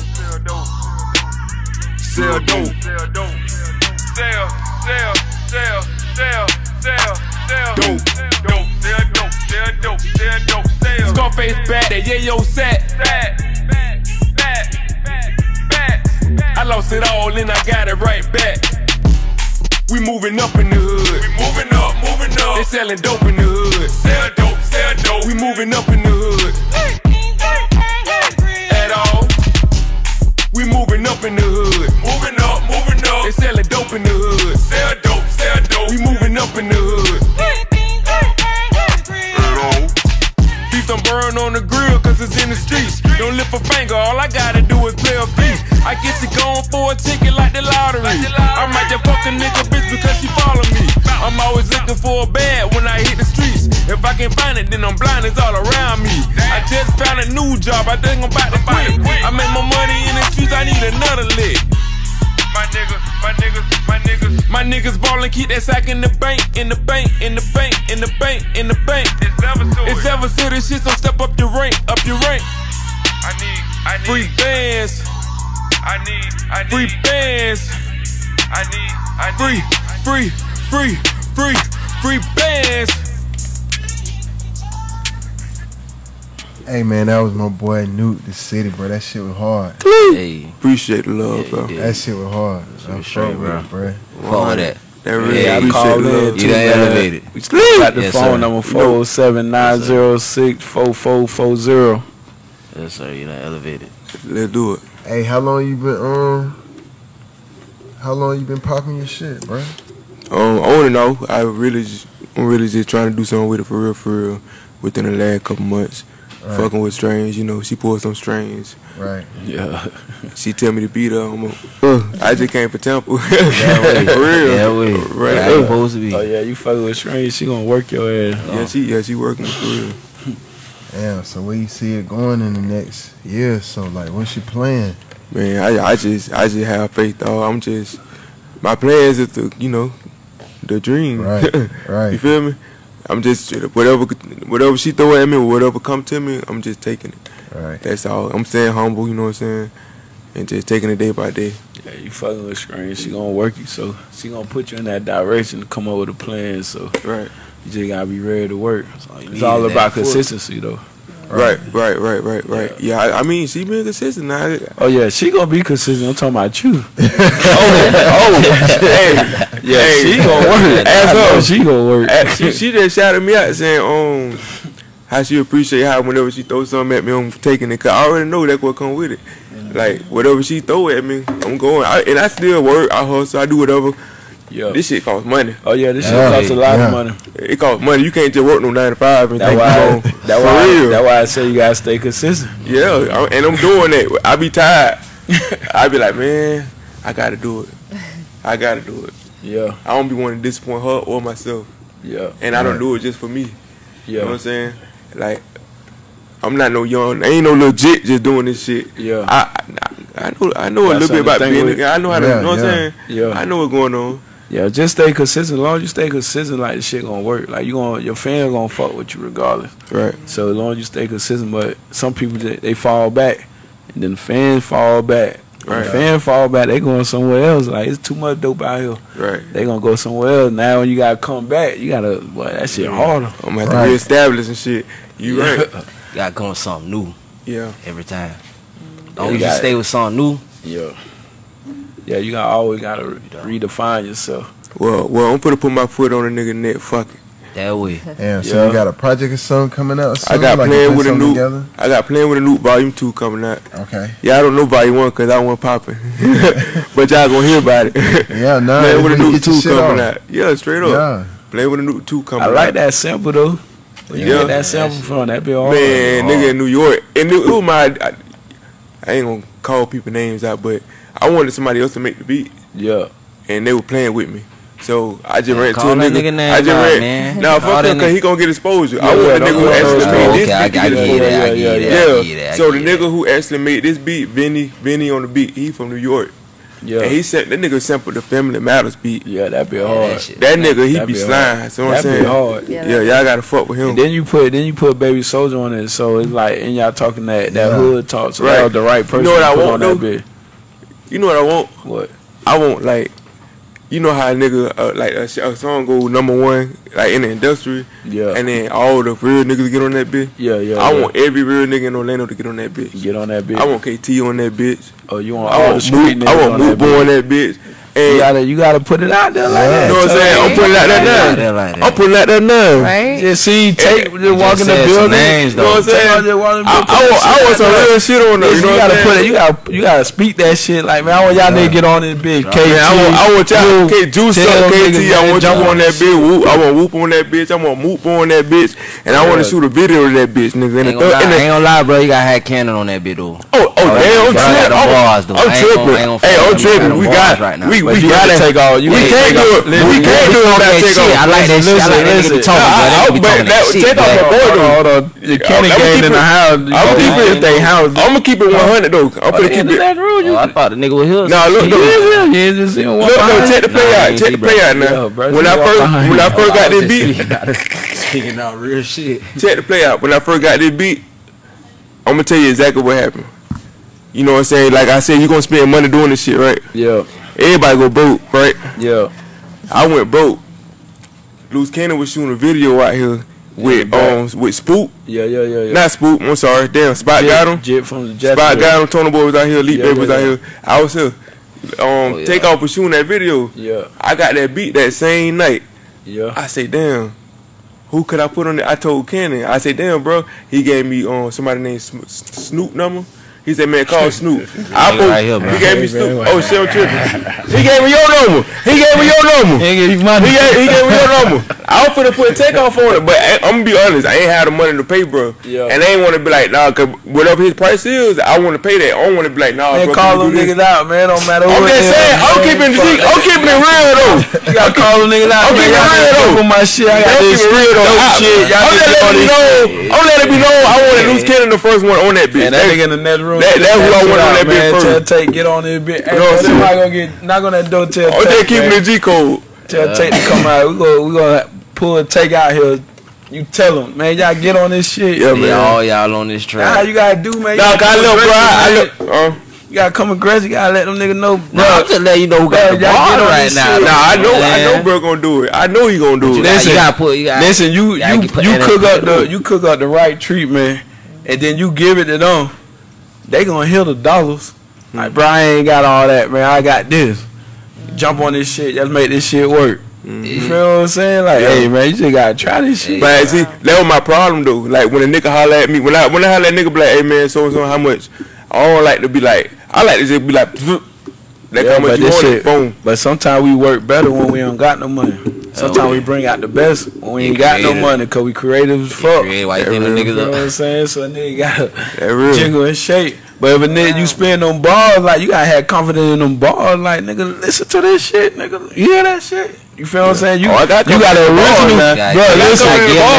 Sell dope. Sell Scarface back, that yayo set. I lost it all and I got it right back. We moving up in the hood. We moving up, moving up. They selling dope in the hood. Sell dope, sell dope. We moving up in the hood. At all. We moving up in the hood. Moving up, moving up. They selling dope in the hood. Sell dope, sell dope. We moving up in the hood. Beef don't burn on the grill cause it's in the streets. Don't lift a finger, all I gotta do is play a beat. I get to going for a ticket like the lottery. I might just fuck a nigga bitch because she follow me. I'm always looking for a bag when I hit the streets. If I can't find it, then I'm blind, it's all around me. I just found a new job, I think I'm about to quit. I make my money in the streets, I need another lick. My niggas ballin', keep that sack in the bank, in the bank, in the bank, in the bank, in the bank. It's ever to this shit, so step up your rank, up your rank. I need free bands. I need free bands. I need free bands. Hey man, that was my boy Nuke the City, bro. That shit was hard. Hey, Appreciate the love, bro. That shit was hard. I'm straight, straight with it, bro. follow that. That really Yeah, I appreciate called the in love. too, You done man. elevated. Got the Yes, phone sir. number 407-906-4440. Yes, sir. You done elevated. Let's do it. Hey, how long you been popping your shit, bro? On and off. I'm really just trying to do something with it for real. Within the last couple months, fucking with strings. You know, she pulled some strings. Right. Yeah. She tell me to beat her. I just came for Temple. For real. Yeah, we. Right. How you supposed to be? Oh yeah, you fucking with Strange, she gonna work your ass. Yeah, she working for real. Damn. So where you see it going in the next year? So like, what's your plan? Man, I just have faith, dog. My plans is to, the dream. Right. Right. You feel me? I'm just whatever she throw at me, or whatever come to me, I'm just taking it. Right. That's all. I'm staying humble, you know what I'm saying, and just taking it day by day. Yeah, you fucking with Strange, she gonna work you, so she gonna put you in that direction to come up with a plan. So Right. you just gotta be ready to work. you It's need all that about foot. consistency though. Right. Yeah, I mean, she been consistent now. Oh yeah, she gonna be consistent. I'm talking about you. Hey, She gonna work. Ask I know her. she gonna work. She just shouted me out saying, how she appreciate how whenever she throw something at me, I'm taking it. Cause I already know that's what come with it. Like, whatever she throw at me, I'm going. And I still work, I hustle, I do whatever. Yeah. This shit costs money. Oh yeah, this shit Yeah. costs a lot Yeah. of money. It costs money. You can't just work no 9 to 5 and That's think why. you going That's for why. real. That's why I say you gotta stay consistent. Yeah, and I'm doing that. I be tired. I be like, man, I gotta do it. I gotta do it. Yeah. I don't be wanting to disappoint her or myself. Yeah. And I don't do it just for me. You know what I'm Yeah. saying? Like, I'm not no young. I ain't no legit just doing this shit. Yeah. I know a That's little bit about the thing being. with- I know how to. Yeah, You know what I'm yeah. saying? Yeah. I know what's going on. Yeah, just stay consistent. As long as you stay consistent, like the shit gonna work. Like your fans gonna fuck with you regardless. Right. So as long as you stay consistent, but some people they fall back, and then the fans fall back. When the Right. fans fall back, they going somewhere else. Like it's too much dope out here. Right. They gonna go somewhere else. Now when you gotta come back, you gotta. Boy, that shit harder. I'm gonna have to Right. reestablish and shit. You right. You gotta come with something new Yeah. every time. Yeah, Don't you you got stay with something new. Yeah. Yeah, you always gotta redefine yourself. Well, I'm gonna put my foot on a nigga neck. Fuck it. That way. Damn. So Yeah. you got a project or something coming out soon? I got like playing you with put a something new. together? I got playing with a new volume 2 coming out. Okay. Yeah, I don't know volume 1 because I wasn't popping, but y'all gonna hear about it. Yeah. Nah. Playing with a new get your 2 shit coming off. out. Yeah, straight up. Yeah. Playing with a new 2 coming I out. like that sample though. Where you Yeah. get that sample from? That be all. Man, nigga in New York, and it was my. I ain't gonna call people names out, but I wanted somebody else to make the beat, Yeah. and they were playing with me. So I just ran to call a that nigga. nigga name I just out, ran. man. Nah, Call fuck that him, cause nigga. he gonna get exposure. I Yeah, want the don't nigga who go actually no- made okay, this I beat. get to get that. I exposure. get that. Yeah. I So the get nigga who actually made this beat, Vinny on the beat, he from New York, Yeah. and he said that nigga sampled the Family Matters beat. Yeah, that be Yeah, hard. that shit. That nigga, he That be be slime. hard. So what I'm That be saying? hard. Yeah, y'all gotta fuck with him. And then you put Baby Soldier on it, so it's like, and y'all talking that Yeah. hood talk, so Right. that was the right person You know what to I put want, on that though? bit. You know what I want? What? I want like, you know how a nigga like a song go #1 like in the industry, Yeah. and then all the real niggas get on that bitch. Yeah. I want every real nigga in Orlando to get on that bitch. Get on that bit. I want KT on that bitch. Oh, you want I all the want street Moot. niggas I want on Moot that Boy bit. on that bitch. You And gotta put it out there like Yeah. that. you know what I'm saying? I'm putting it out there now. Like that. I'm putting it out there now. Right? Just see, just walk in the said some building. names, You know what I'm saying? Just walk in the I building, want some real shit on there. You know you what I'm gotta put saying? it. You gotta speak that shit. Like, man, I want y'all niggas get on this bitch. KT, Man, I want y'all, K Juice tell up, them KT. niggas, I man, want you jump on that bitch. Whoop, I want Whoop on that bitch. I want Moop on that bitch, and I want to Yeah. shoot a video of that bitch, nigga. Ain't gonna lie, bro. You gotta have Cannon on that bit though. Oh, damn, I'm you gotta have tripping. them bars, though. I'm I ain't tripping. gonna- I ain't gonna Hey, I'm fuck tripping. them We bars got, right now. we But you gotta gotta take all. We can't do it. We can't do it without Okay, take shit, I off. like that shit. I like that nigga be talking, bro. That nigga be talking that shit, Take off bro. my boy though. Hold on. The Kenny I'ma gang keep in the it- house. I'ma keep it- They house. I'm gonna keep it 100 though. I'm gonna keep it. Oh, I thought the nigga was here. Nah, look, look. Yeah, just see him walk Look, behind. check the play Nah, I out. ain't Check see, the play bro. out now. Yeah, bro, When you I walk first behind. got this beat, Speaking out real shit. check the play out. When I first got this beat, I'm gonna tell you exactly what happened. You know what I'm saying? Like I said, you gonna spend money doing this shit, right? Yeah, Everybody go broke, right? yeah. I went broke. Loose Cannon was shooting a video out here with Spook. Yeah. Not Spook, I'm sorry. Damn, Spot got him. Jit from the Jets. Spot got him. Tony Boy was out here. Elite Yeah, Baby was yeah, out yeah. here. I was here. yeah. Takeoff was shooting that video. Yeah, I got that beat that same night. yeah. I say, damn, who could I put on it? I told Kenny. I said, damn, bro. He gave me somebody named Snoop number. He said, man, call Snoop. Right here, bro. He gave me Snoop. Oh, shit, I'm tripping. He gave me your number. He gave me your number. He gave you money. He gave me your number. I was finna put a takeoff on it, but I'm gonna be honest, I ain't have the money to pay, bro. Yeah. And I ain't wanna be like, nah, cause whatever his price is, I wanna pay that. I don't wanna be like, nah, Man, bro. call them niggas out, man. Don't matter I'm what. just saying, I'm keeping it real though. You gotta call them niggas out. I'm keeping it real though. My shit, I got I'm this keeping it real though. dope shit. I'm letting it be known. I wanted Loose Cannon the first one on that bitch. And that nigga in the next room. That's who I want on that bitch first. Tell Tate, get on this bitch. Hey, You know what I'm saying? somebody gonna get knock on that door. Tell Oh, they Tate, keeping man. the G code. Tell Tate to come out. We gonna pull Take out here. You tell him, man, y'all get on this shit. Yeah, man. All y'all on this track. How you gotta do, man? Nah, cause You gotta come aggressive. You gotta let them niggas know. No, I'm just letting you know who got the y'all ball get on right this now. shit. Nah, I Man. know bro gonna do it. I know he gonna do it. Listen, you gotta Listen, you put that cook in up the- you cook up the right treatment, and then you give it to them. They gonna hear the dollars. Like, bro, I ain't got all that, man. I got this. Jump on this shit. Let's make this shit work. You feel what I'm saying? Like, hey, man, you just gotta try this shit. But see, that was my problem though. Like when a nigga holler at me, when I holler at nigga, be like, hey man, so how much? I don't like to be like, I like to just be like, that's how much you want it, boom. But sometimes we work better when we don't got no money. Sometimes we bring out the best when we ain't got no money, cause we creative as fuck. Why you think them You niggas know up? what I'm saying? So a nigga gotta That real. jiggle and shake. But if a nigga you spend them balls, like you gotta have confidence in them balls, like nigga, listen to this shit, nigga. You hear that shit? You feel what I'm saying? You I got you got the original, Yeah, bro. yeah, Listen,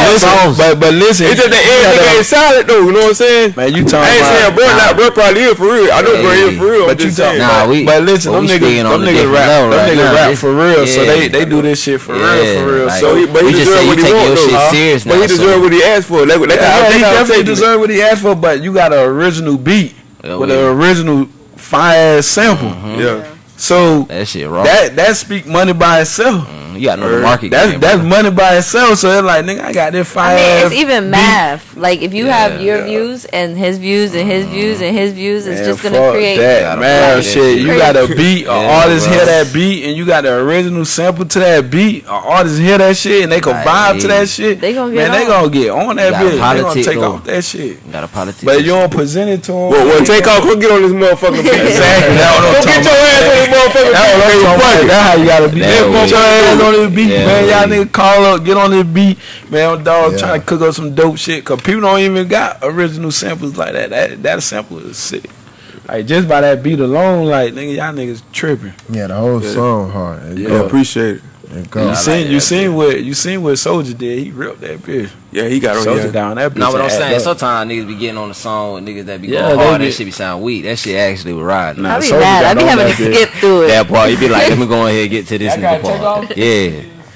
but listen. It's just the you end gotta- nigga ain't solid though, you know what I'm saying? Man, you I talking ain't saying about? bro, not bro probably is for real. I know bro is for real. But I'm you just saying. Nah, we. But listen, but them we speaking on a niggas different rap. level Them right niggas now. rap for real, so Yeah. they do this shit for real, Yeah, for real. like, So but he we just deserve say you what he taking want your though. shit serious now. But he deserve what he asked for. Like, he definitely deserve what he asked for. But you got an original beat with an original fire ass sample. Yeah. So That shit raw. that speak money by itself. You got to know the market. That's game, that's bro. money by itself. So it's like, nigga, I got this fire. I mean, ass it's even beat. math. Like, if you have your views and his views and his views and his views, it's Man, just gonna fuck create that math like, shit. You crazy. got a beat, an Yeah, artist bro. hear that beat, and you got the original sample to that beat. An artist hear that shit, and they can Like, vibe to that shit. They gonna get Man, they on. gonna get on that You got bitch. They gonna politics, take though. off that shit. You got a politics. But you don't present it to them. Well, take off, go get on this motherfucking beat. Exactly. That's what I'm Go talking get your ass on this motherfucking That's what I'm beat. talking about. Fuck it. That's how you gotta be. Yeah, Put your ass on this beat, Yeah, man. Y'all we- niggas call up, get on this beat, man. Dog Yeah. trying to cook up some dope shit. Cause people don't even got original samples like that. That sample is sick. Like just by that beat alone, like nigga, y'all niggas tripping. Yeah, the whole song hard. It Yeah. I appreciate it. go. You seen what Soulja did? He ripped that bitch. Yeah, he got on Soulja here. down that bitch. No, but I'm and saying act up. sometimes niggas be getting on the song with niggas that be Yeah, going they hard. be- That shit be sound weak. That shit actually was riding. Nah, I be Soulja mad. I got be on having that to bitch. skip through it. That part, you be like, let me go ahead and get to this That nigga guy take part. off? Yeah.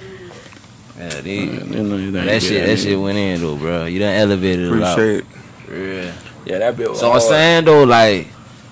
Yeah, You know, you that shit went in though, bro. You done elevated a lot. Appreciate it. Yeah. Yeah, that bitch. So I'm saying though, like,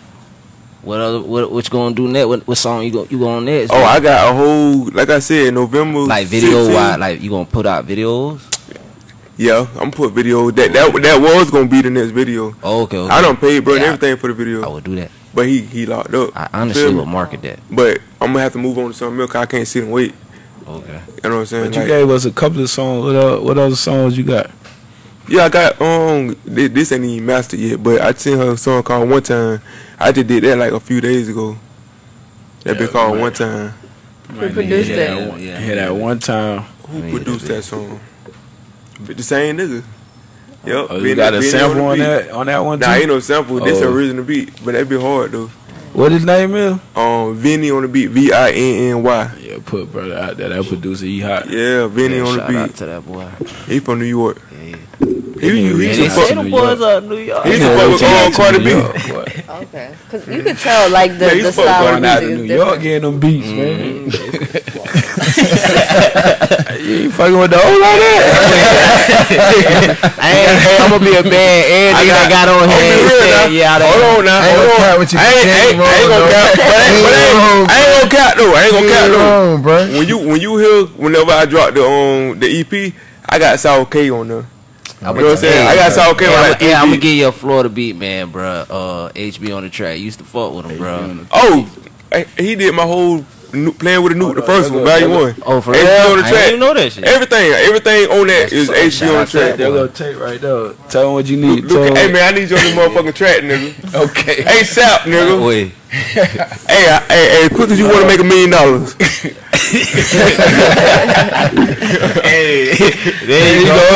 what you gonna do next? What song you go on next? Oh, man? I got a whole, like I said, November. like video 16. wise, like you gonna put out videos? Yeah, I'm put video. That was gonna be the next video. Oh, okay. I done paid bro and Yeah, everything for the I video, would do that. but he locked up. I honestly Feel me? would market that. But I'm gonna have to move on to something else. 'Cause I can't sit and wait. Okay. You know what I'm saying? But you Like, gave us a couple of songs. What other songs you got? yeah, I got this ain't even mastered yet, but I seen her a song called One Time. I just did that like a few days ago. That been called man. One Time. Who produced it? Hear that one time. Who Yeah, produced that that song? The same nigga. Yep. Oh, you got a sample on that one too? Nah, ain't no sample. This Oh. original beat, but that be hard though. What his name is? Vinny on the beat, VINNY. Yeah, put brother out there. That producer, he hot. Yeah, Vinny Yeah, on the shout out beat. to that boy. He from New York. Yeah. He And used they to say fuck. them boys up New York. He used to fuck with Cardi B. Okay, because you could tell like Yeah, the he's fucking style of Going out to music New is York different. getting them beats, man. You ain't fucking with the old like that. I'm gonna be a bad and nigga that got on here. and said, yeah, Hold on now. I ain't Hold gonna on. cap with you. I ain't gonna cap. But I ain't gonna cap though. I ain't gonna cap though. wrong, bro. When you hear, whenever I drop the EP, I got South K on there. You know what I'm saying? I got South K on that I'm gonna EP. give you a Florida beat, man, bro. HB on the track. Used to fuck with him, bro. Oh, he did my whole Playing with a Nuke, the first one, Value 1. Oh, for real? I didn't even know that shit. Everything on that is HG on the track. They're gonna take right there. Tell them what you need. Hey man, I need you on this motherfucking track, nigga. Okay. Hey, Sap, nigga. Wait. Hey, quick as you want to make $1 million. Hey, there you go.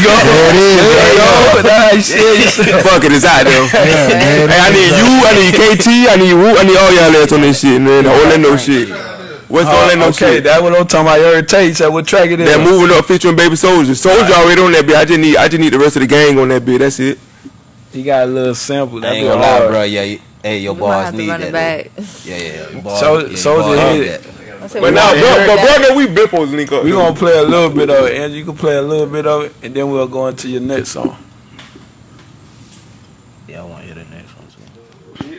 Nice shit. Fuck it, it's out there. Hey, I need you, I need KT, I need Woo, I need all y'all ass on this shit, man. Orlando shit. What's Orlando shit? Okay, that what I'm talking about. You already tell you said what track it is. That Moving Up featuring Baby Soldier. Soldier already on that bit. I just need the rest of the gang on that bit. That's it. He got a little sample. I ain't gonna lie, bro. Yeah, hey, your boss need that. Back. Yeah. Soldier hit it. But now, bro, we been supposed to link up. We gonna play a little bit of it, and you can play a little bit of it, and then we'll go into your next song. Yeah, I want to hear the next one too.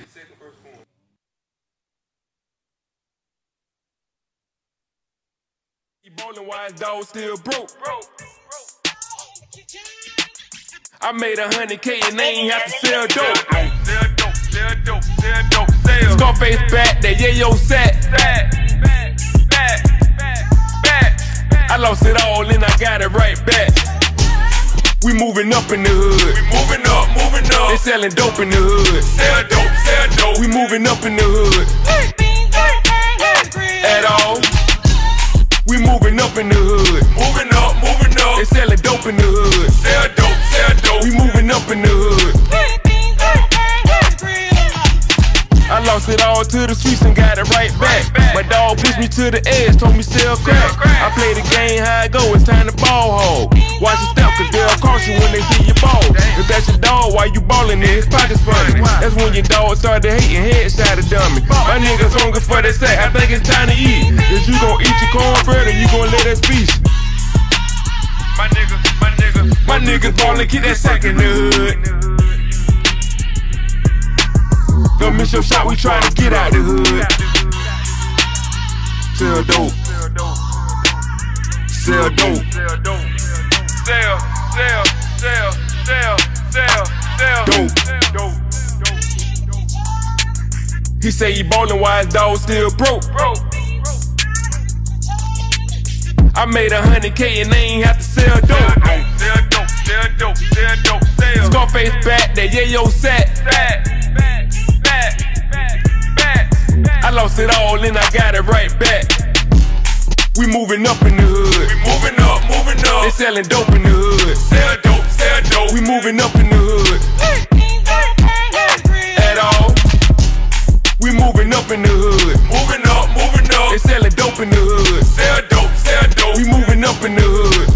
Bowling wise dog still broke. I made 100K and they ain't have to sell dope. Scarface back, that yayo set. I lost it all and I got it right back. We moving up in the hood. We moving up. They selling dope in the hood. Sell dope. We moving up in the hood. At all. We moving up in the hood. Moving up. They selling dope in the hood. Sell dope. We moving up in the hood. I lost it all to the streets and got it right back. My dog pushed me to the edge, told me sell crack. I play the game how it go, it's time to ball hole. Watch your step, cause they'll cross you when they see you ball. If that's your dog, why you ballin' in his pockets funny? That's when your dog started hating, headshot a dummy. My niggas hungry for that sack, I think it's time to eat. If you gon' eat your cornbread or you gon' let that speech. My niggas ballin', keep that sack in the hood. Don't miss your shot, we tryna get out the hood. Sell dope. Dope. He say he ballin' while his dog still broke. I made 100K and they ain't have to sell dope. Scarface back, that yayo set. I lost it all and I got it right back. We moving up in the hood. We moving up. They selling dope in the hood. Sell dope. We moving up in the hood. At all. We moving up in the hood. Moving up. They selling dope in the hood. Sell dope. We moving up in the hood.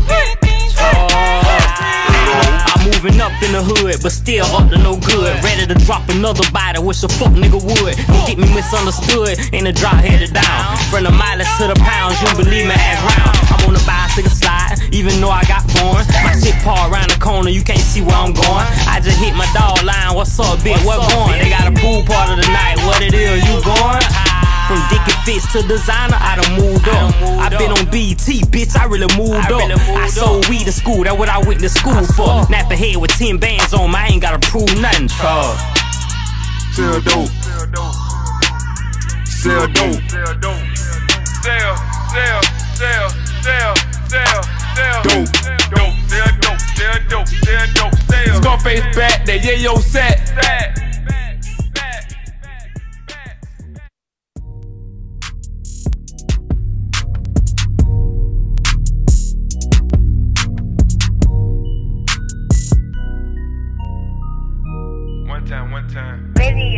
Moving up in the hood, but still up to no good. Ready to drop another body, wish a fuck nigga would. Don't get me misunderstood, ain't a drop headed down. From the mileage to the pounds, you believe me, ass round. I'm on the bicycle slide, even though I got foreign. My shit par around the corner, you can't see where I'm going. I just hit my dog line, what's up, bitch, what going? They got a pool part of the night, what it is, you going? From Dickie Fits to designer, I done moved up. I been on BT, bitch, I really moved up. I sold weed in school, that's what I went to school for. Nap ahead with 10 bands on me, I ain't gotta prove nothing. Sell dope. Scarface back, that yayo set. One time.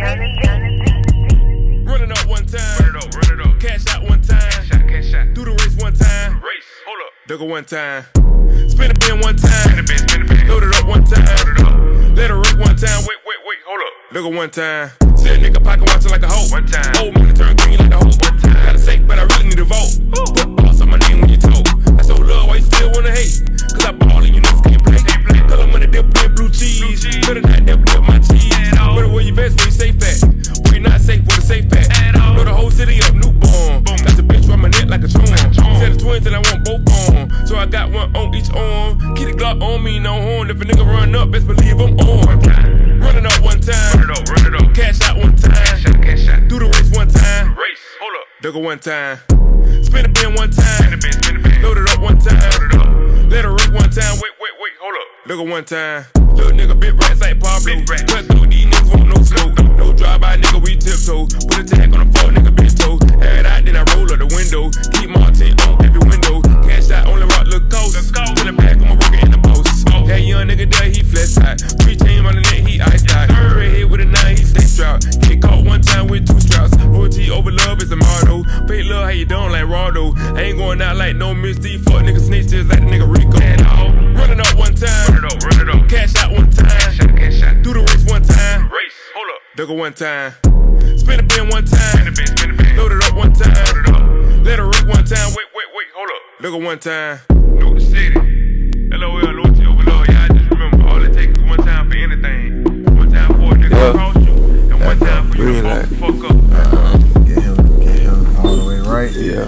Run it up one time. Run it up. Cash out one time. Cash out. Do the race one time. Hold up. Dugger one time. Spin a bin one time. Load it up one time. Let it rip one time. Wait. Hold up. Dugger one time. Sit a nigga pocket watching like a hoe. One time. Old money turn green like a hoe. One time. Gotta say, but I really need a vote. Put boss on my name when you told. I so love, why you still wanna hate? Cause I ball and you niggas can't play. Color money dip in blue cheese. Better not dip my cheese. Better wear your vest where you safe at. Where you not safe with a safe pack. Blow the whole city up, newborn. Got the bitch from my neck like a charm. Said the twins and I want both on. So I got one on each arm. Keep the Glock on me, no horn. If a nigga run up, best believe I'm on. Run it up one time. Cash out one time. Do the race one time. Hold up. Look at one time. Spin a bin one time. Load it up one time. Let her rip one time. Wait, hold up. Look at one time. Little nigga, big rats like Pablo. Cut through these niggas want no smoke. No drive-by nigga, we tiptoe. Put a tag on the fuck nigga, bitch toe. Add out, then I roll up the window. Keep my tent on every window. Cash out, only rock look coast. Till the back, I'm working in the post. That young nigga there, he flesh out. 3 chain on the neck, he iced out. Red head with a 9, he stay strapped. Get caught one time with 2 straps. OT over love is a motto. Fake love, how you doing like Rondo. I ain't going out like no Misty. Fuck nigga snitch just like the nigga Rico. Run it up one time. Run it up. Cash out one time. Cash out. Do the race one time. Race. Hold up. Double one time. Spin a bin one time. Load it up one time. Let her rip one time. Wait. Hold up. Look at one time. Know the city. LOL, loyalty over love. Yeah, I just remember all it takes is one time for anything. One time for a nigga across you. And one time for you to fuck up. Get him all the way right. Yeah.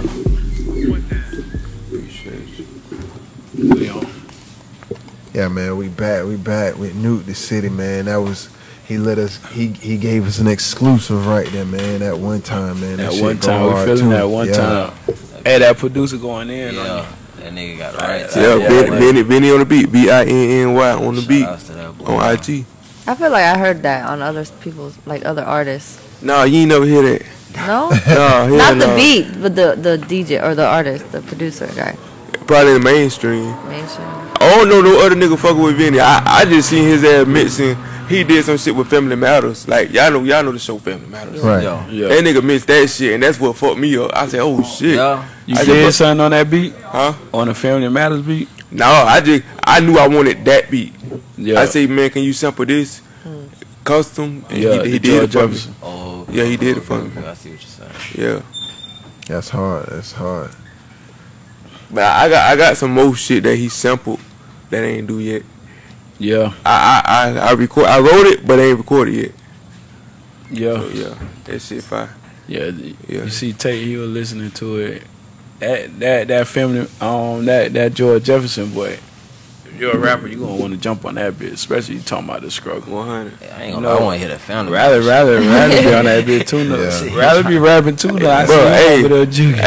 Yeah, man, we back with Nuke the City, man. That was he gave us an exclusive right there, man. That one time, man. That one time, we feeling that one time. Hey, that producer going in. Yeah, that nigga got right. Yeah, Benny on the beat, BINNY on the beat on IG. I feel like I heard that on other people's, like other artists. Nah, you ain't never hear that. No, no, not the beat, but the DJ or the artist, the producer guy. Probably in the mainstream. Mainstream. I don't know no other nigga fucking with Vinny. I just seen his ass mixing. He did some shit with Family Matters. Like y'all know the show Family Matters. Right. Yeah. That nigga mixed that shit, and that's what fucked me up. I said, oh shit. Yeah. You did something on that beat? Huh? On the Family Matters beat? No, I knew I wanted that beat. Yeah. I say, man, can you sample this? Custom. And Yeah, he did it for me. Oh, Yeah, he did it for me. I see what you're saying. Yeah. That's hard. But I got some more shit that he sampled that I ain't do yet. Yeah. I wrote it, but I ain't recorded yet. Yeah. So, yeah, that shit fire. Yeah. You see Tate, he was listening to it. That family, that George Jefferson boy. If you're a rapper, you gonna want to jump on that bitch, especially you talking about the struggle. 100. I ain't gonna. I want to hear the family. Rather be on that bitch too. Yeah. Rather be rapping too. I Bro, see you over there juking.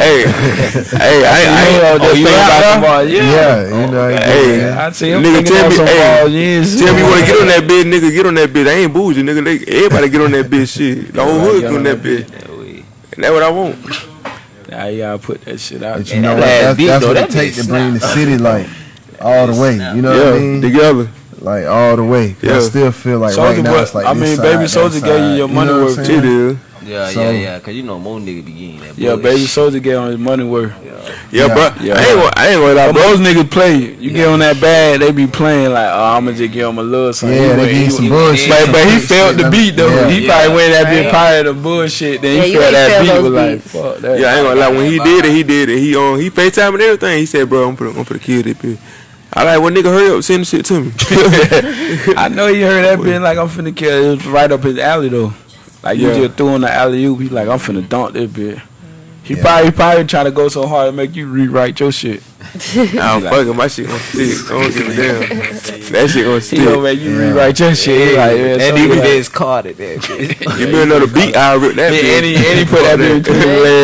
I see him nigga, tell me, tell me when to get on that bitch, nigga. Get on that bitch. I ain't bougie, nigga. Everybody get on that bitch. Shit, the whole hood get on that bitch. And that's what I want. Nah, y'all put that shit out. But you know what? That's what it takes to bring the city like all the way. You know what I mean? Together. Like all the way. Yeah. I still feel like Soulja right now Boy, it's like I this mean, side, Baby that Soulja gave you your side. money know what worth I'm too, saying? dude. Yeah, cause you know most niggas be getting that. Yeah, Baby Soulja get on his money worth. Yeah, bro. Yeah. I ain't gonna lie, But bro. most niggas play. You get on that bag, they be playing like, oh, I'ma just give him a little something. Yeah, they give some bullshit. But he felt the beat though. Yeah. He probably went that bit tired of bullshit. Then he Yeah, felt you ain't that feel beat those was like, beats. fuck that. Yeah, I ain't gonna lie. When he did it. He FaceTime and everything. He said, bro, I'm for kill this bitch. I like, well, nigga, hurry up, send the shit to me. I know he heard that bit like I'm finna kill. It was right up his alley though. Like you just threw in the alley oop. He like, I'm finna dunk this bit. He probably trying to go so hard to make you rewrite your shit. Nah, fuck it, my shit gonna stick. I don't give a damn. That shit gonna stick. He gonna make you rewrite your shit. Like, yeah, And even his card at that bitch. Give me another beat, I'll rip that bitch. And he put that bit between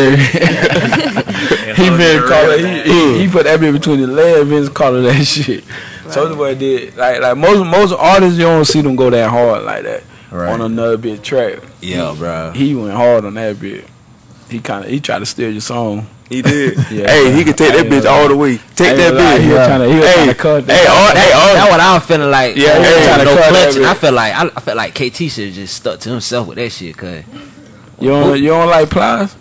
the legs. He been calling. He put that bit between the legs. Vince calling that shit. So the way did like most artists, you don't see them go that hard like that on another bit track. Yeah, bro. He went hard on that bit. He tried to steal your song. He did. Yeah. Hey, he could take that bitch all the way. Take that bitch. He was trying to cut that. That's what I'm feeling like. Yeah, he was trying to no cut clutching. that I felt like KT should have just stuck to himself with that shit. Cause You don't like Plies?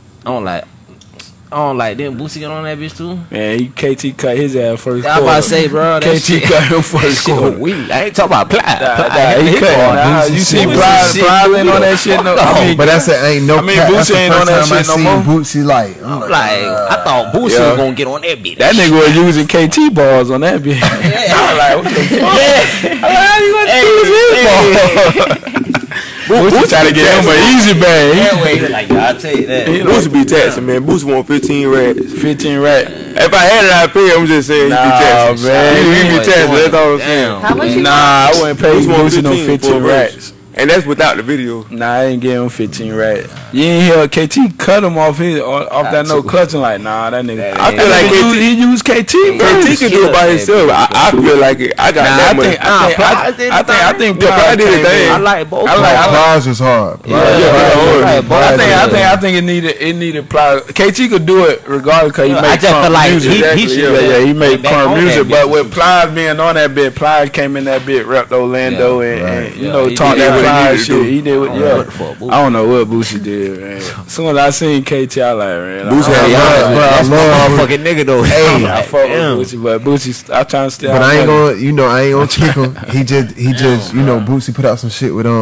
I don't like them. Boosie got on that bitch too. Man, KT cut his ass first. I about to say, bro, that KT cut him first. Shit weak. I ain't talking about Plies. He cut. You see Plies ain't on that shit no. I mean, but that's ain't no. I mean, Boosie ain't on that shit no more. Boosie like, I thought Boosie was gonna get on that bitch. That nigga was using KT balls on that bitch. I was like, what the fuck? How you gonna use his balls? Boosie trying to get him an easy bag. Like, I'll tell you that. Boosie be taxing, man. Boosie want 15 racks. 15 racks. If I had it, I'd pay. I'm just saying, he be taxing. Man, he be taxing. That's all I'm saying. How much you I wouldn't pay Boosie no 15 racks. And that's without the video. Nah, I ain't getting him 15 right. You ain't hear KT cut him off that no clutching like that nigga. I feel like he used KT. KT can do it by himself. I feel like it. I got that much. I think Plies did his thing. I like both. Plies was hard. I think it needed Plies. KT could do it regardless because he made current music. He made current music. But with Plies being on that bit, Plies came in that bit, repped Orlando, and you know talked that Plies shit. He did what I don't know what Boosie did, man. As soon as I seen KT, I like, man. Boosie that's my fucking nigga though. Hey, I fuck with Boosie, but Boosie, I trying to stay. But I ain't gonna kick him. He just, Boosie put out some shit with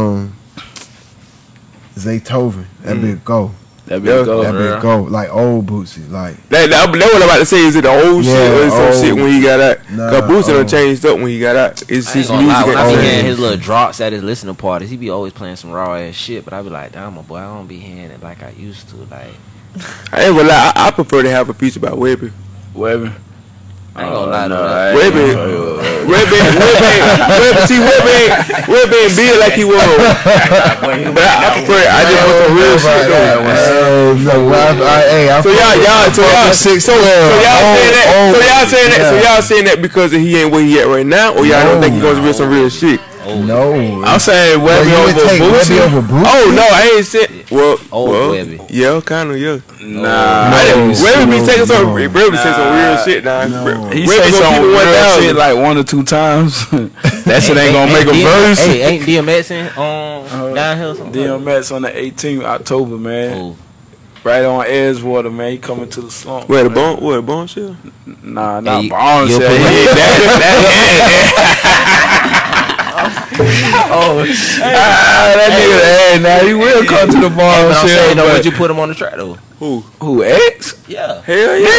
Zaytoven. That big go. That big go. Like old Boosie. Like that what I'm about to say. Is it the old shit or is some shit when he got out? Cause Boosie done changed up when he got out. It's his music. When I be hearing his little drops at his listening parties, he be always playing some raw ass shit. But I be like, damn, my boy, I don't be hearing it like I used to. Like, I ain't gonna lie. I prefer to have a feature about Webby. I ain't gonna lie to that. Webby ain't big like he was. But I prefer. I just want some real shit though. So y'all saying that because he ain't where he at right now, or y'all don't think he gonna real some real shit? No, I'm saying Webby over Boosie. Oh no, I ain't said. Well, Webby. Yeah, kind of, yeah. Nah, Webby be taking some real shit now. He say some real shit like 1 or 2 times. That shit ain't gonna make a verse. Hey, ain't DMX on Downhill? DMX on the 18th October, man. Right on Edgewater, man. He coming to the slump. Where the bone shell? Nah, not bone shell. That nigga, now he will come to the bar. But I'm saying, though, would you put him on the track though? Who X? Yeah. Hell yeah.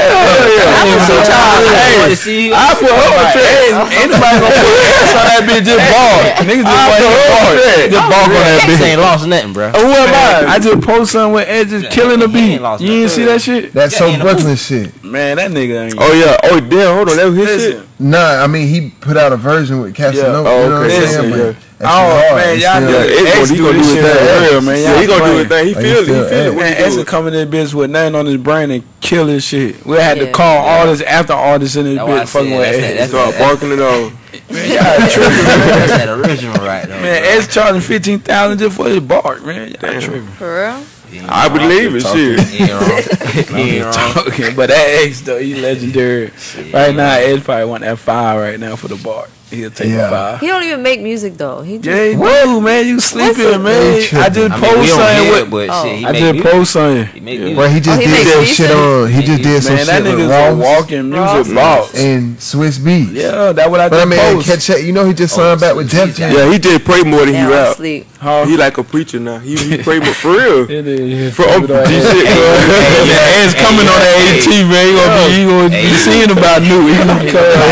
I put her on the track. Anybody gonna put X on that bitch? Just ball. Niggas just want just ball on that bitch. Ain't lost nothing, bro. Who am I? I just post something with X just killing the beat. You didn't see that shit? That's so Brooklyn shit. Man, that nigga ain't. Oh yeah. Oh damn. Hold on. That was his shit. Nah, I mean he put out a version with Casanova. Yeah. You know what I'm saying? Man, y'all X do this shit for real, man. Yeah, he gonna do his thing. He feel it. Man, X is coming in this bitch with nothing on his brain and kill his shit. We had to call artists after artists in this bitch fucking with X. Start barking it all. Man, y'all tripping, man. That's that original right though. Man, X charging $15,000 just for his bark, man. Y'all tripping. For real? I believe it, shit. He ain't wrong. But that X though, he legendary. Right now, X probably want that 5 right now for the bark. He'll take a 5. He don't even make music though. He just whoa, man, you sleeping, man. I just post something with. I just post something. Well, he just did that shit on. He just did some shit that with nigga's a walking music boss and Swiss Beats. Yeah, that's what I But I just mean, catch up. You know, he just signed back with Def Jam. Yeah, he did pray more than he rap. sleep. He like a preacher now. He pray more for real. For Ed's coming on that AT, man. He gonna be seeing about new. He gonna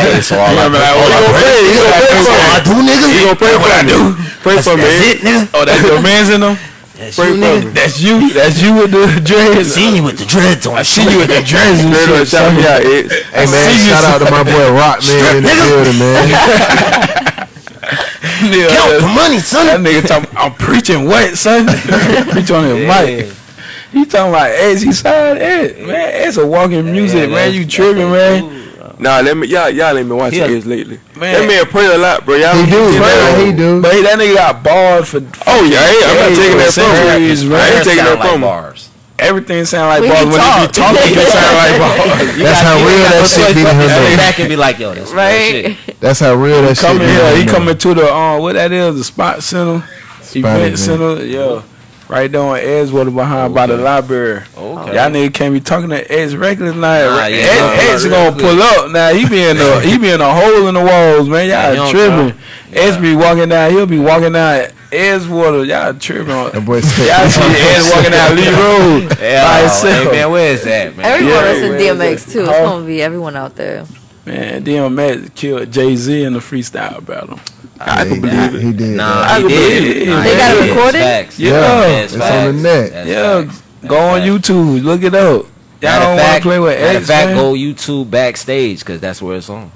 He gonna pray for me. Pray for me. Oh, that's your man's in them? Pray for me. That's you with the dreads. I seen you with the dreads on. I see you with the dreads and shit. Hey man, shout out to my boy Rockman in the building, man. Count the money, son. That nigga talking, I'm preaching what, son? Preaching on his mic. He talking about Edge, he signed Edge. Man, it's a walking music, man. You tripping, man. Nah, y'all ain't been watching Edge lately. Man. That man pray a lot, bro. Y'all He do. But that nigga got bars for. Oh yeah, I'm not taking that from him. I ain't taking that from bars. Everything sound like bars. When they be talking, it sound like bars. That's how real that shit be to him. Back and be like, yo, that's Right. That's how real that shit be. He coming to the what that is, the Spot Center, Event Center. Yeah. Right there on Edgewater behind by the library. Okay. Y'all niggas can't be talking to Edge regular night. Edge gonna pull up. Now he be in a hole in the walls, man. Y'all tripping. Edge be walking down. He'll be walking down Edgewater. Y'all tripping. Y'all see Edge walking down Lee Road by himself. Hey, man, where is that, man? Everyone is in DMX too. It's gonna be everyone out there. Man, DMX killed Jay-Z in the freestyle battle. I can believe it. He did. Nah, he did. They got it recorded? Yeah, it's on the net. Yeah, go on YouTube, look it up. Y'all don't want to play with X, matter of fact, go YouTube backstage because that's where it's on.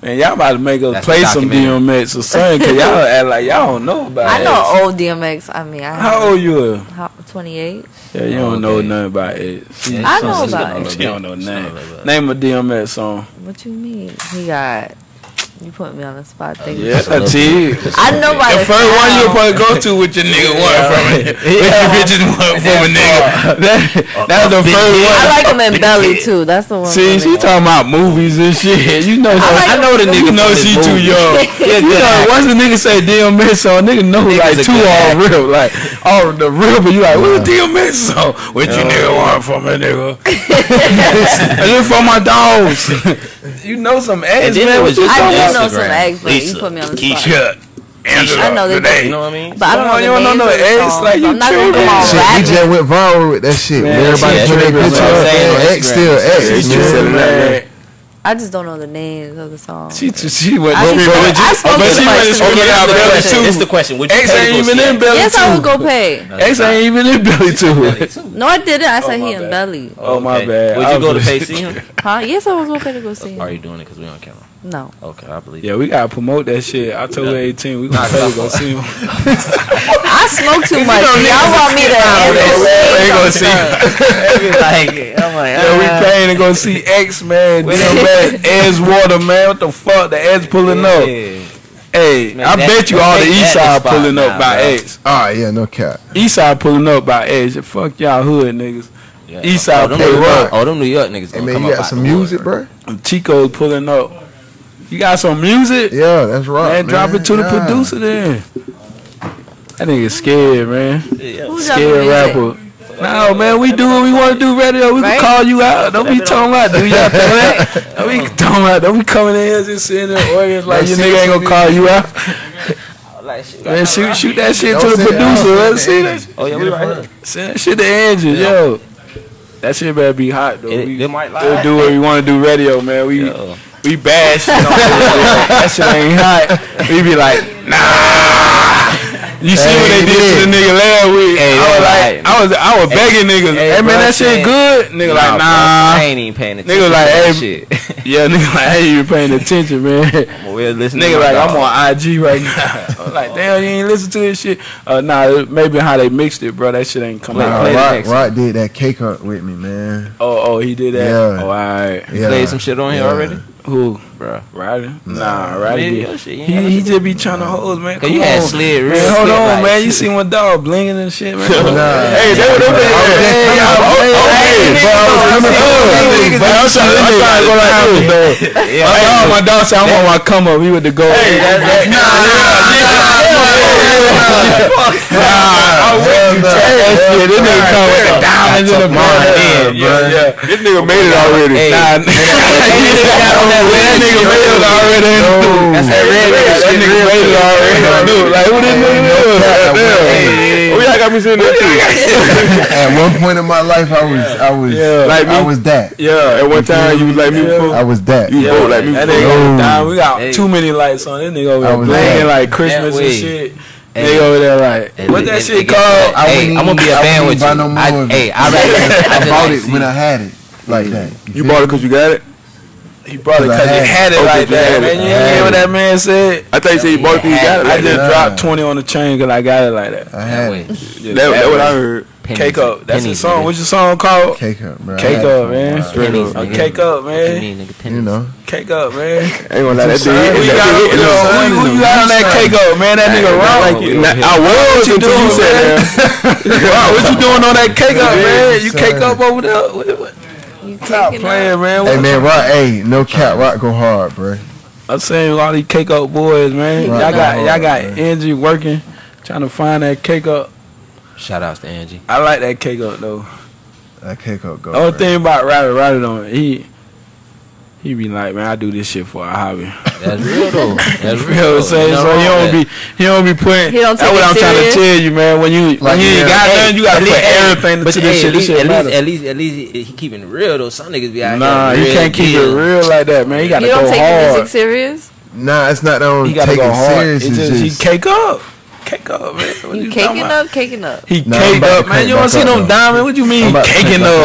Man, y'all about to make us That's play the some documentary. DMX or something, cause y'all act like y'all don't know about I X. know old DMX. I mean, How old you are? 28. Yeah, you don't know nothing about it. Yeah, I she know don't- she about don't it. know She don't know that. She name. don't know that. Name a DMX song. What you mean? He got. You put me on the spot. Thank you. Yeah, see. I know by The first one you supposed to go to with your nigga one from it. With your bitches one from a nigga. That's the first one. I like him in Belly too. That's the one. See, she talking about movies and shit. You know, I know the nigga. You know she too young. You know, once the nigga say DMX song, nigga know like a two good all real, like all the real. But you like, what DMX song? What you nigga want from a nigga? I just for my dogs. You know some eggs, then man. it What was you just talking I about? do know some Instagram. eggs, but you Lisa, put me on the spot. Keisha, Angela, I know they today. You know what I mean? But I don't know You the don't names know of the the eggs songs. like you I'm not gonna tripping. come on Shit, he rapping. just went viral with that shit. Man, Everybody yeah, put their tripping, picture bro. up Saying on there. X still Instagram. X, She man. said that. I just don't know the names of the songs. She went. I But spoke but to she the went question. to Okay, out that's the Belly question. too. It's the question. Would you X pay to ain't go even see in it? Belly Yes, I would too. go pay. X ain't even in Belly too. No, I didn't. I said my he in bad. Belly. Oh my Okay. bad. Would I you go to was- pay see him? Huh? Yes, I would go pay to go see Are him. you doing it because we on camera? No. Okay, I believe. Yeah, we gotta promote that shit. October 18, we gonna pay to go see him. I smoke too much. Y'all want me to They gonna see. I'm like, Yeah, we paying to go see X, man. DMX, Edgewater, man. What the fuck? The Edge pulling up. Hey, Man, I that- bet you all the that East is Side spot pulling up now, by bro. X. Ah, yeah, no cap. East Side pulling up by Edge. Fuck y'all hood niggas. Yeah. East Side them pulling New York- up. Oh, them New York niggas Hey, gonna man, come you up got out some the music, woodwork. bro? Chico's pulling up. You got some music? Yeah, that's right. Man, drop it to the Yeah. producer then. That nigga scared, man. Who's Scared rapper. No, man, we do what we want to do radio. We Right? can call you out. Don't be talking about do y'all thing. Don't be talking about. Don't be coming in here just sitting in the audience like your nigga ain't gonna call you out. Man, shoot that shit to the producer. Let's see that. Oh yeah, we right here. Send that shit to Angie, yo. That shit better be hot though. They might lie. We'll do what we want to do radio, man. We bash shit on that shit ain't hot. We be like, nah. You see what they did to the nigga last week? Hey, I was begging niggas. Hey, man, that shit good. Nigga like, nah. I ain't even paying attention. Nigga like, to that hey, shit. yeah, nigga like, hey, you paying attention, man. We're listening. Nigga like, I'm on IG right now. I'm like, damn, you ain't listen to this shit. Nah, maybe how they mixed it, bro. That shit ain't come out. play the next Rock did that cake hunt with me, man. Oh, he did that. Yeah. Oh, all right. Yeah. Played some shit on here already, Who? bro. Ryder? Nah, Ryder. Man, did. your shit, you ain't He just be trying to hold, man. Cause Come you had on. slid real Man, hold slick, on, like, man. You see my dog blinging and shit, man. Nah. Hey, they were there. My dog said I want my come up. He with the gold. This nigga come with the diamonds in the band. Yeah. This nigga made it already. Nah, that nigga made it already. That's that red nigga. That nigga made it already. Like who this nigga is? Oh yeah, I got me sitting there too. At one point in my life, I was that. Yeah, at one time you was like me before. I was that. You both like me before. That nigga down. We got too many lights on. This nigga over there playing like Christmas and shit. They over there like, what that shit called? Hey, I'm gonna be a band with you. I bought it when I had it like that. You bought it because you got it? He brought it because he had it like that. Man, you hear what that man said? I thought you said you bought it because you got it. I just dropped 20 on the chain because I got it like that. I had it. That's what I heard. Cake Up. That's his song. What's your song called? Cake Up, bro. Cake Up, man. Cake Up, man. You know. Cake Up, man. Ain't gonna lie, that Who you got on that Cake Up, man? That nigga Rock. I was until you said that. What you doing on that Cake Up, man? You Cake Up over there? What? Stop playing, man. Hey, man, Rock. Hey, no cap. Rock go hard, bro. I'm saying all these Cake Up boys, man. Right. Y'all got Angie working, trying to find that Cake Up. Shout outs to Angie. I like that Cake Up though. That Cake Up go. The only thing about Ryder though, he be like, man, I do this shit for a hobby. That's real though. That's You know what I'm saying? So he don't be putting. He don't That's take what it I'm trying to serious. tell you, man. When you ain't got nothing, you gotta put everything into this shit. This shit matter. At least he keeping it real though. Some niggas be out Nah, here. he can't keep it real like that, man. He gotta You go don't take the music hard. serious? Nah, it's not on. He gotta take go it hard. serious. It's It's just he just cake up. Cake up, man. What You you talking caking about? up, caking up. He Nah, I'm cake about up, to man. crank You don't back see up, no though. diamond. What you I'm mean about to caking crank back up? up. What you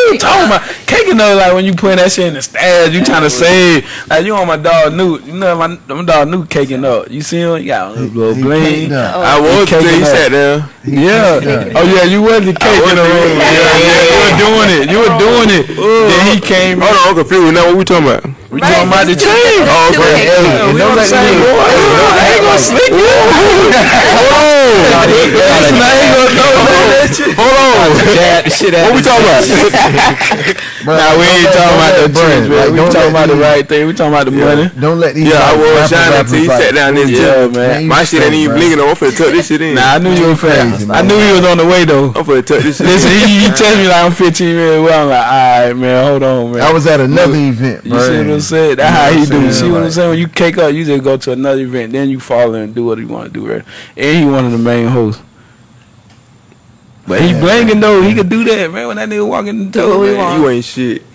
you talking about? Caking up like when you putting that shit in the stash, you trying to save. Like you on my dog Newt. You know my dog Newt caking up. You see him? He got a little bling. I was till he sat there. Yeah. Oh yeah, you wasn't caking up. You were doing it. You were doing it. Then he came. Hold on, I'm confused. Now what we talking about? We talking about the chain. Oh, okay. We on the same boy. I ain't gonna slick you. Hold on. What we talking about? Nah, we ain't talking about the trends, man. We talking about the right thing. We talking about the money. Don't let these. Yeah, I was shining until he sat down this Yeah, gym. man. My shit ain't even blinking. I'm finna tuck this shit in. Nah, I knew you were fast. I knew you was on the way though. I'm finna tuck this shit in. Listen, he tells me like I'm 15 minutes away. I'm like, all right, man, hold on, man. I was at another event, bro. You see what I'm saying? That's how he do. saying? See what I'm saying? When you cake up, you just go to another event, then you fall in and do what you want to do, right? And he one of the main hosts. But he blanking though. He could do that, man. When that nigga walk in the door, man. You ain't shit.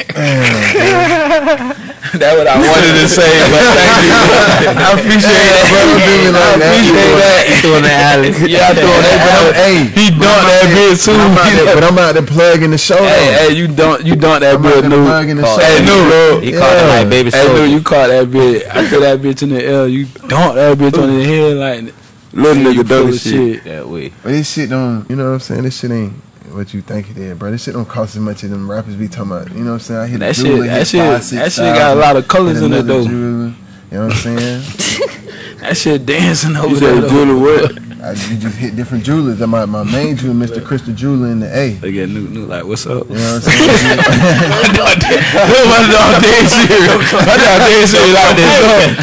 That's what I wanted to say, but thank you. I appreciate that, bro. I appreciate that. He throwing the alley. Yeah, I throw that. Hey, He dunked that bitch too. but I'm out there plugging the show. Hey, you dunked that bitch, new. Hey, new. He called it like baby Hey, soul. new, you caught that bitch. I threw that bitch in the air. You dunked that bitch on the head like Little you nigga full done of shit. That way. But this shit don't, you know what I'm saying? This shit ain't what you think it is, bro. This shit don't cost as much as them rappers be talking about. You know what I'm saying? I hit That a jeweler, shit. hit That shit got a lot of colors in it though. You know what I'm saying? That shit dancing over You there. said though. jeweler what? You just hit different jewelers. My main jeweler, Mr. Crystal Jeweler in the A. They get new like, what's up? You know what I'm saying? Look, my dog dead serious. My dog dead serious like this.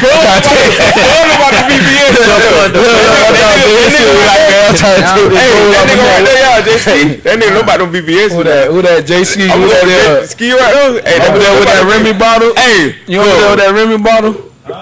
That nigga know about them VVS. Who that? JC? Who that? Ski right there. Hey, Over there with that Remy bottle. Hey, You over there with that Remy bottle?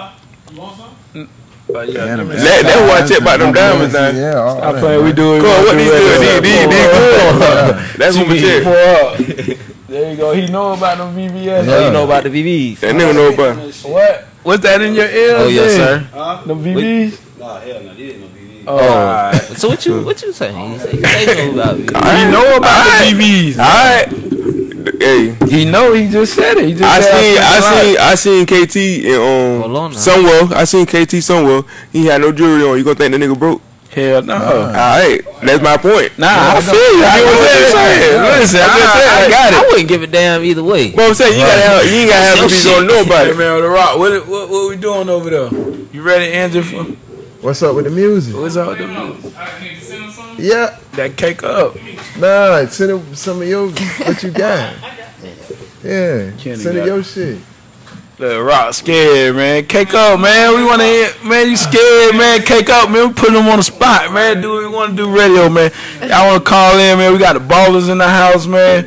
That's why I check about them diamonds now. Yeah, all Stop that, playing. We bro. do it. Come on, what these good? These good. That's what we check. Pour up. There you go. He know about them VVS. Yeah, you know about the VVs. That nigga know about it. What? What's that in your ear? Oh yes, sir. Them VVs? Nah, hell no, these ain't no BD. Oh, alright. So what you saying? You say no about VVs. He know about the VVs. Alright. Hey, He know. He just said it. He just I seen KT in Hold on now. somewhere. I seen KT somewhere. He had no jewelry on. You gonna think the nigga broke? Hell no. Alright, that's my point. Nah, I feel you. I get what you're saying. Listen, I got it. I wouldn't give a damn either way. But I'm saying you ain't gotta have people don't know about Hey it. man, the Rock. What we doing over there? You ready, Andrew? For What's up with the music? what's up with the music? Yeah. That cake up. Nah, send it some of your what you got. Yeah, Kenny send got it your shit. The Rock scared, man. Cake up, man. We want to hear, man. You scared, man? Cake up, man. We put them on the spot, man. Do what we want to do, radio, man. Y'all want to call in, man? We got the ballers in the house, man.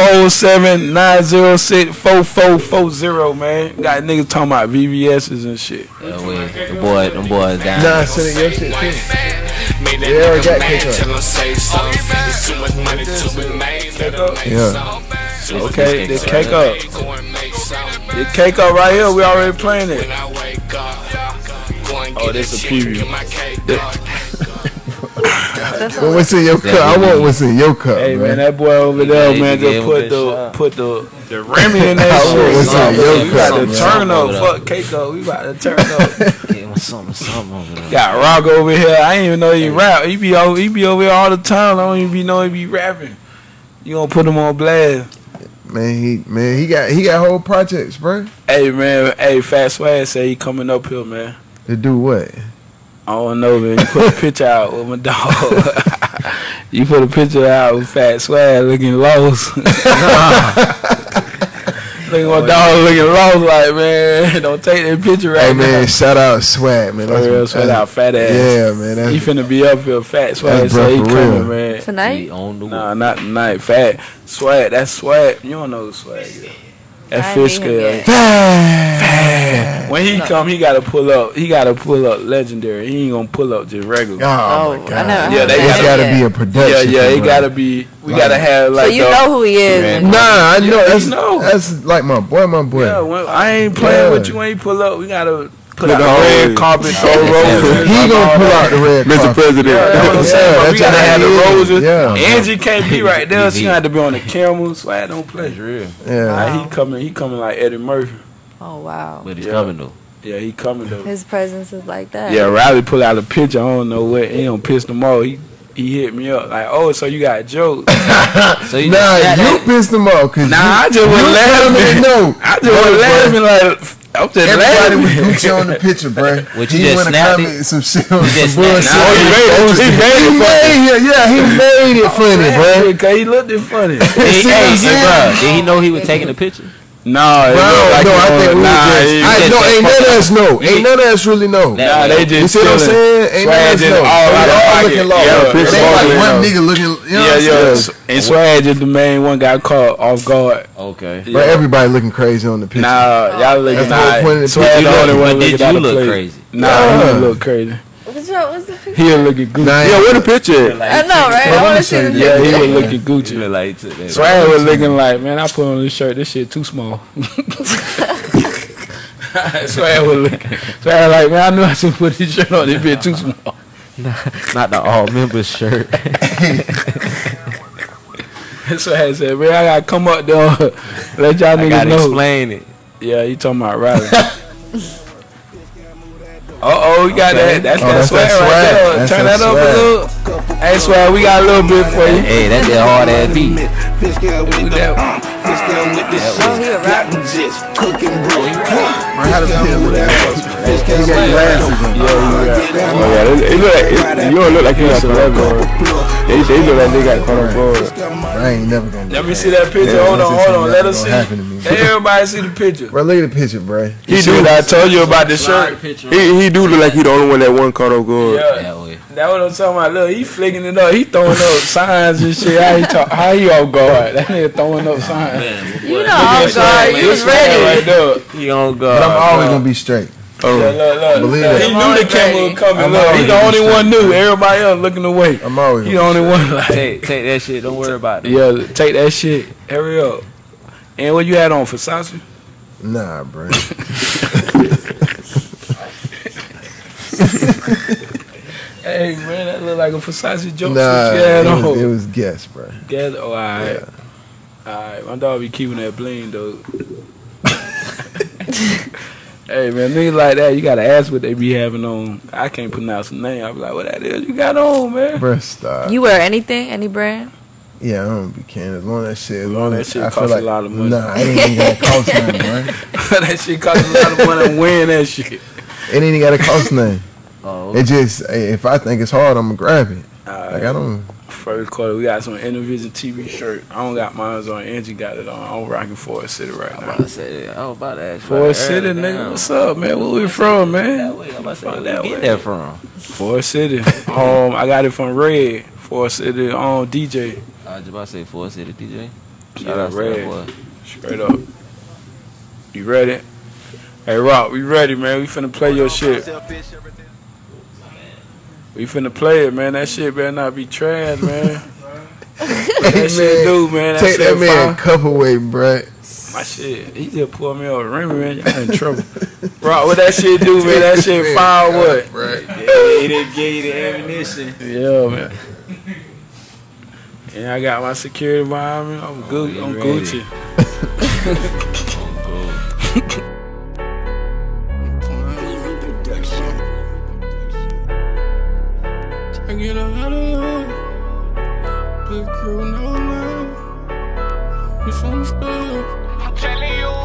479064440, man. Got niggas talking about VVS's and shit. That way. Them boys down. Nah, send it your shit too. Yeah, I got cake up. Yeah. Okay, this cake up. This cake up right here. We already playing it. Oh, this a preview. Well, what's in your cup? I want what's in your cup, Hey man, man. that boy over there, Yeah, man, he just gave him put the Remy in that I want what's shit. in your We about cup, to man. turn up. man. Fuck cake up. We about to turn up. Give him something over there. Got Rock over here. I ain't even know he rap. He be over here all the time. I don't even know he be rapping. You gonna put him on blast? Man, he got whole projects, bro. Hey man, hey Fat Swag say he coming up here, man. To do what? I don't know, man. You put a picture out with my dog. You put a picture out with Fat Swag looking lost. Looking my dog looking lost, like man, don't take that picture right Hey man, now. shout out Swag, man. For real, shout out Fat Ass. Yeah, man. He That's, finna be up here. Fat Swag That's say he bro, for coming, real. man. Tonight? He on the Nah, not tonight. Fat Swag. That's Swag. You don't know who Swag is. That I ain't fish meet him scale. yet. Fat. When he come, he gotta pull up. He gotta pull up legendary. He ain't gonna pull up just regular. oh, Oh, my I God. never Yeah, heard they that It's gotta yet. be a production. Yeah, it bro. gotta be. We gotta have So like. you know who he is. Man. Nah, I know. Yeah, you know. That's like my boy. Yeah, when, I ain't playing Yeah. with you when you pull up. We gotta Put out the red carpet, throw roses. He gonna pull out the red carpet. Mr. President. That's what I'm saying. But we gotta have the roses. Yeah. Angie can't be right there. She had to be on the camera. Swag don't play. Real. Yeah. Like, he coming like Eddie Murphy. Oh wow. But he's coming though. Yeah, he coming though. His presence is like that. Yeah, Riley pull out a picture. I don't know what. He don't piss them off. He hit me up like, oh, so you got jokes? So you you pissed him off. Nah, I just was laughing. No, I just was laughing like. I'm just everybody was laughing. Gucci on the picture, bro. What, you He just went and snapped commented it? some shit on some just bullshit. snapped it? He He made it funny, bro. Cause he looked it funny. See what I'm saying? Did he know he was taking a picture? No, I think we ain't none of us know. Ain't none of us really know. Nah, they just You see what I'm saying? Ain't none of us know. All looking lost. It ain't like one nigga looking, you know what I'm saying? And Swag just the main one got caught off guard. Okay. But everybody looking crazy on the picture. Nah, y'all looking That's the whole point of the Swag picture. the only one Did looking you out look of crazy? Nah, he look crazy. What's the picture? He looking Gucci. Yeah, where the picture at? I know, right? I want to see the picture. Yeah, he was looking Gucci. Look like he took that. Swag was looking like, man, I put on this shirt. This shit too small. Swag was looking. Swag like, man, I knew I should put this shirt on. This bit too small. Not the all members shirt. Swag said, man, I gotta come up there. Let y'all I niggas gotta know. explain it. Yeah, you talking about Riley. Oh, we got that. That's that swag right there. That's Turn that that up swag. a little. Hey, Swag, we got a little bit for you. Hey, that's that hard ass beat. Oh, he a rapper. He got glasses on. Oh yeah, you don't look like you got celebrity. They look like they got caught on board. I ain't never gonna do Let me that. see that picture. Yeah, Hold on. Let us that's see. gonna happen to me. Let everybody see the picture. Bro, look at the picture, bro. He do. I told you about the shirt. He do look like he the only one that won caught off guard. Yeah. That's what I'm talking about. Look, he flicking it up. He throwing up signs and shit. How he off guard? That nigga throwing up signs. You know, off guard. You was ready. Right there. He on But I'm guard. always gonna be straight. Look. Believe He it. knew the camera was coming. I'm Look, he always the only gonna be one knew. Everybody else looking away. I'm always He the only one like. Take that shit. Don't worry about it. Yeah, take that shit. Hurry up. And what you had on, Versace? Nah, bro. Hey man, that look like a Versace joke. Nah, You had it on. was guess, bro. Gather. Oh, alright. Alright, my dog be keeping that bling though. Hey man, niggas like that, you gotta ask what they be having on. I can't pronounce the name. I be like, what that is you got on, man? Bro, stop. You wear anything? Any brand? Yeah, I don't be caring. As long as that shit, That shit I costs feel like a lot of money. Nah, it ain't even gotta cost nothing, bro. That shit costs a lot of money. I'm wearing that shit. It ain't even gotta cost nothing. Oh, It just, if I think it's hard, I'm gonna grab it. Like I don't. First quarter, we got some Intervision TV shirt. I don't got mine on. Angie got it on. I'm rocking Forest City right now. I was about to ask. Forest City, nigga. What's up, man? Where we from, man? That way. I'm about to say, where That you way. get that from? Forest City. I got it from Red. Forest City on DJ. I was just about to say Forest City DJ. Shout Yeah, out to that Red. boy. Straight up. You ready? Hey, Rock, we ready, man. We finna play your shit. We finna play it, man. That shit better not be trash, man. That shit do, man. Take that shit man fire. cup away, bro. My shit, he just pulled me over Remy, man. Y'all in trouble. Rock, what that shit do, man? That shit fire what? He didn't give you the ammunition. Yeah, man. And I got my security environment. I'm good. I'm ready. Gucci. I get a lot of love. Big crew, no love. Misunderstood. I'm telling you.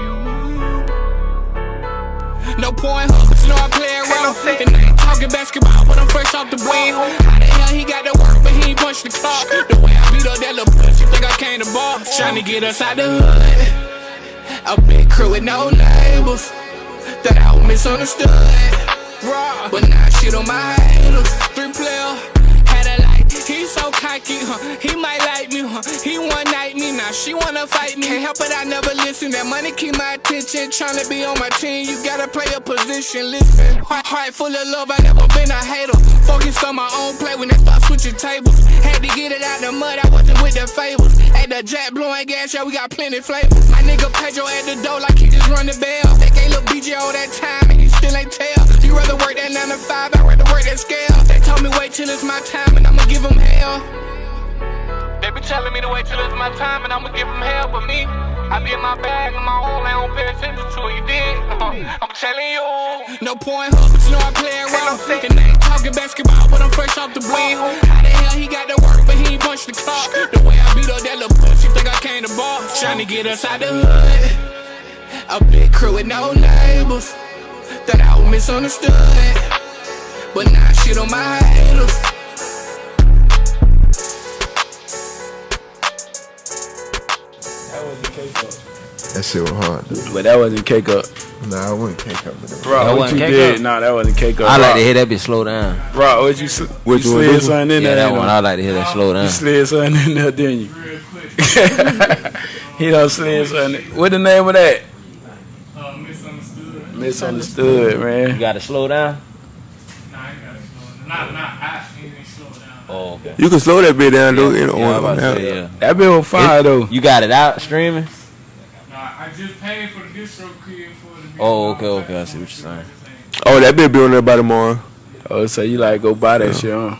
No point, you know I play it wrong. And I ain't talking basketball, but I'm fresh off the wing. How the hell he got to work, but he ain't punch the clock? The way I beat up that little bitch, you think I came to ball? Trying to get us out the hood. A big crew with no labels. That I was misunderstood. Raw, but now shit on my haters. 3-player, had a light. He so cocky, he might like me, he one night me, now she wanna fight me. Can't help it, I never listen. That money keep my attention. Tryna be on my team, you gotta play a position. Listen, heart full of love, I never been a hater. Focused on my own play when they start switching tables. Had to get it out the mud, I wasn't with the favors. like the jet blowing gas, yeah, we got plenty flavor. My nigga Pedro at the door like he just run the bell. They gave Lil BJ all that time and he still ain't tell. You rather work that 9 to 5, I'd rather work that scale. They told me wait till it's my time and I'ma give them hell. They be telling me to wait till it's my time and I'ma give them hell, but me, I be in my bag on my own, I don't pay attention to it, you dig? I'm telling you, no point hook, but you know I play it wrong. And I ain't talking basketball, but I'm fresh off the bleed. How the hell he got to work, but he ain't punch the clock? The way I beat up that little pussy, think I came to ball. Trying to get us out the hood. A big crew with no labels. Thought I was misunderstood, but now shit on my haters. That shit was hard, dude. But that wasn't cake up. Nah, I wouldn't cake up. Bro, what you did? Nah, that wasn't cake up. I like to hear that bitch slow down. Bro, what you slid something in there? Yeah, that one. I like to hear that slow down. You slid something in there, didn't you? He done slid something. What the name of that? Misunderstood. Misunderstood, man. You gotta slow down? Nah, I ain't gotta slow down. I ain't slow down. Oh, okay. You can slow that bit down, though. Yeah. That bit was fire, though. You got it out streaming? I just paid for the distro kid for the. Oh, okay. I see what you're saying. Oh, that bit be on there by tomorrow. Oh, so you like go buy that shit, huh?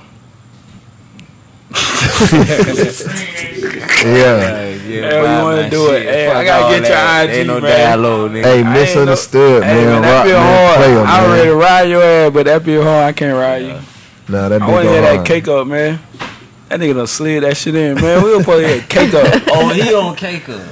Yeah. You want to do it? Hey, I gotta get your IG, Ain't no man. download, nigga. Hey, misunderstood, man. That be Rock, man. hard. Player, I man. ready to ride your ass, but that be hard. I can't ride you. Nah, that be I want to hear hard. that cake up, man. That nigga done slid that shit in, man. We gonna put that cake up. Oh, he on cake up.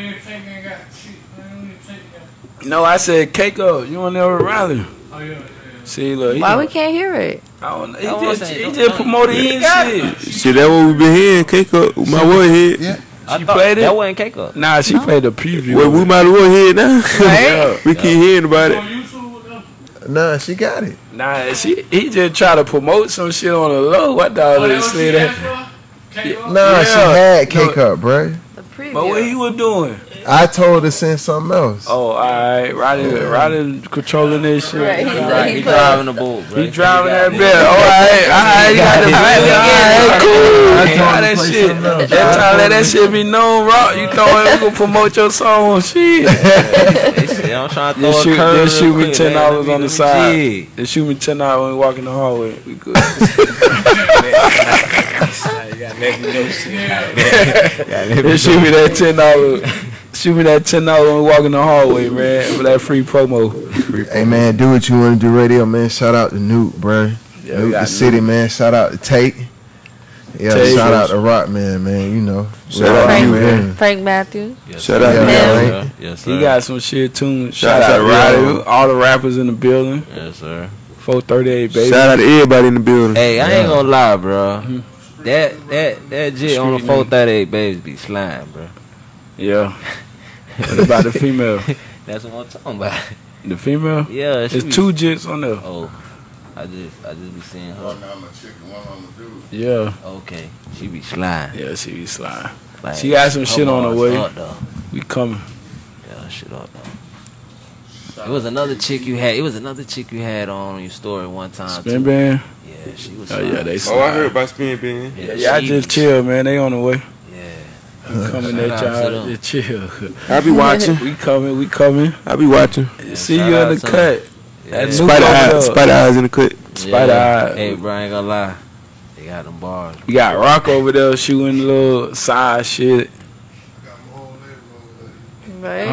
No, I said cake up. You want to know Riley? Oh, yeah. See, look. Why we can't hear it? I don't know. He just promoted his shit. Shit, that what we been hearing. Cake up with my one head. Yeah. She played it? That wasn't cake up. Nah, she played the preview. Well, we might as well hear it now. Right? We keep hearing about it. Nah, she got it. Nah, he just tried to promote some shit on the low. What the hell is that? Nah, she had cake up, bro. But what he was doing? I told her to send something else. Oh, all right. Riding controlling this shit. Right, He driving the boat, bro. He driving that bit. All right. You got the bit. All right, cool. All that shit. That time let that shit be known, Rock. You thought we gonna promote your song? Shit. I'm trying to throw a curve. Just shoot me $10 on the side. Just shoot me $10 when we walk in the hallway. We good. Just shoot me that $10. Shoot me that $10 when we walk in the hallway, man, for that free promo. Hey, man, do what you want to do, radio, man. Shout out to Nuke, bro. Yeah, Nuke the City, man. Shout out to Tate. Yeah, Tate. shout out to Rock, man, you know. Shout out to you, man. Frank Matthews. Shout out to you, man. Yes, sir. He got some shit too. Shout Shout out out to to Ryder, Ryder. all the rappers in the building. Yes, sir. 438, baby. Shout out to everybody in the building. Hey, I ain't gonna lie, bro. That jit on the 438 babies be slime, bro. Yeah. What about the female? That's what I'm talking about. The female? Yeah, she There's be- 2 jits on there. Oh, I just be seeing her. Yeah. Okay, she be slime. Yeah, she be slime. Like, She got some shit on the way. Up, though. We coming. Yeah, shit up though. It was another chick you had on your story one time. Spin too. band? Yeah, she was. Oh, yeah, they Oh, I heard about Spin Bin. Yeah, I she just be- chill, man. They on the way. Yeah. We coming at Shout out to y'all. them. Just chill. I be watching. We coming. I be watching. See shout you out in the to cut. Yeah. That Spider eyes in the cut. Spider eye. Hey, bro, I ain't gonna lie. They got them bars. We got Rock over there shooting little side shit. Right?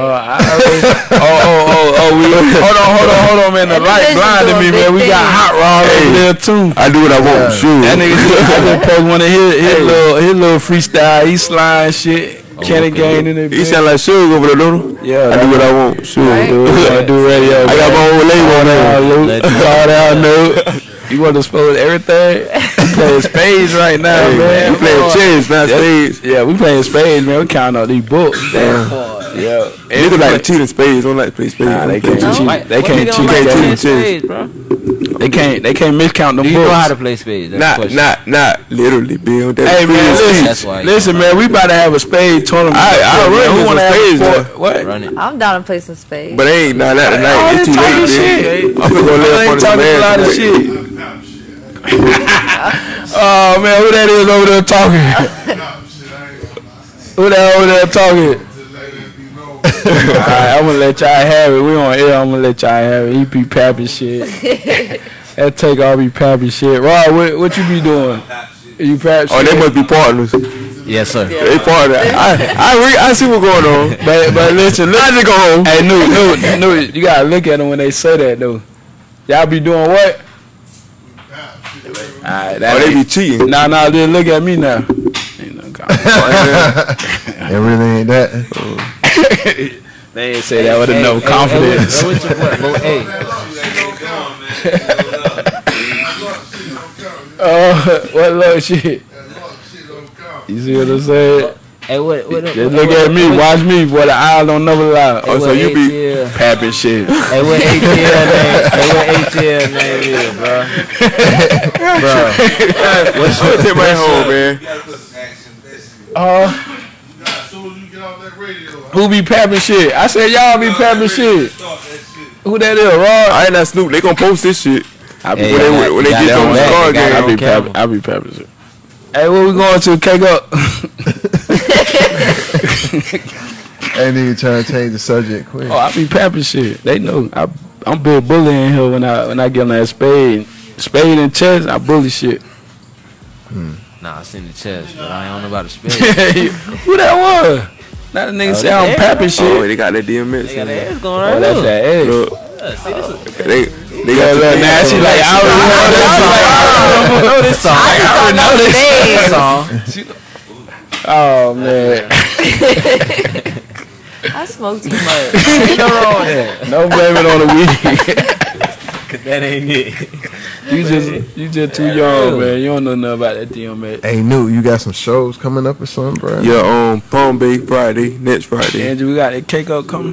Hold on, man. The light blinded me, man. We got Hot Rod over there too. I do what I want. Shoot. That nigga just post one of his little freestyle. He slide shit. Kenny Gain in it. He sound like Suge over there, don't he? Yeah, I do what I want. Shoot. Right. I do radio. I got my own label on there. Call down, Luke. You want to expose everything? We playing spades right now, man. We playing chess, not spades. Yeah, we playing spades, man. We counting out these books. Damn. Yeah. Niggas like to cheat in spades. Don't like to play spades. Nah, they can't No. cheat. They What can't nigga cheat. don't like They playing can't cheat. spades, bro? They can't miscount them Do you know how books. to play spades? That's the question. Not literally, Bill. Hey man, That's why. listen, man. We about to have a spade tournament. I run Man, with we wanna some have spades, a though. sport. What? Run it. I'm down to play some spades. But ain't not tonight. All It's too this talking late, shit. man. I'm finna go lay up on talking a lot of this man. shit. Oh man, who that is over there talking? Who that over there talking? Alright, I'm gonna let y'all have it. We on air. I'm gonna let y'all have it. He be papping shit. That take all be papping shit. Rob, what you be doing? You pap shit? Oh, they must be partners. Yes, sir. They partner. I see what's going on. But listen, I just go home. Hey, no, you gotta look at them when they say that though. Y'all be doing what? Alright, they be cheating. Nah, just look at me now. Ain't no It really ain't that. They ain't say that with enough confidence. What little shit? You see what I'm saying? Hey, what, just look at me, watch me, boy. The eyes don't never lie. Hey, so you be papping shit. Hey, what ATL name is, bro? What's your take my home, man? Who be papping shit? I said y'all be papping shit. Who that is, Rod? I ain't that Snoop. They gonna post this shit. When they get on the car game, I be papping shit. Hey, where we going to? Cake up. Ain't nigga trying to change the subject quick. Oh, I be papping shit. They know I'm big bully in here when I get on that spade and chest. I bully shit. Nah, I seen the chest, but I don't know about the spade. Who that was? Now the nigga say I'm papping shit. Oh, they got that DMX. They got the ass going right. Oh, that's that ass. Look. They got that nasty like I already know this song. I already know this song. Oh man. I smoke too much. Ain't no wrong with that. No blame it on the weed. Cause that ain't it. You just too young, man. You don't know nothing about that DMX. Hey, Newt, you got some shows coming up or something, bro? Yeah, Palm Bay Friday, next Friday. Andrew, we got that cake up coming.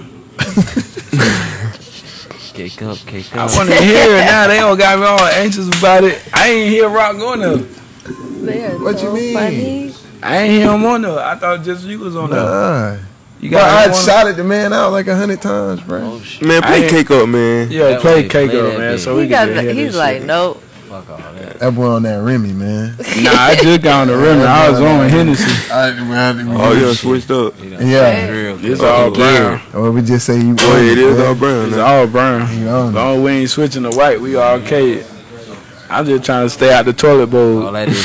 Cake up. I want to hear it now. They all got me all anxious about it. I ain't hear Rock going there. What you mean? Funny. I ain't hear him on there. I thought just you was on there. Nah. You Bro, got I shouted the man out like 100 times, bro. Oh, shit. Man, play Cake Up, man. Yeah, play Cake Up, man. So we can hear he's this like, shit. nope. Fuck all that. That boy on that Remy, man. Nah, I just got on the rim. I was on Hennessy. Oh, yeah, switched up. Yeah. It's all brown. Or we just say you. Oh, yeah, it is all brown. It's now. all brown. As long as we ain't switching to white, we all okay. I'm just trying to stay out the toilet bowl. All that is.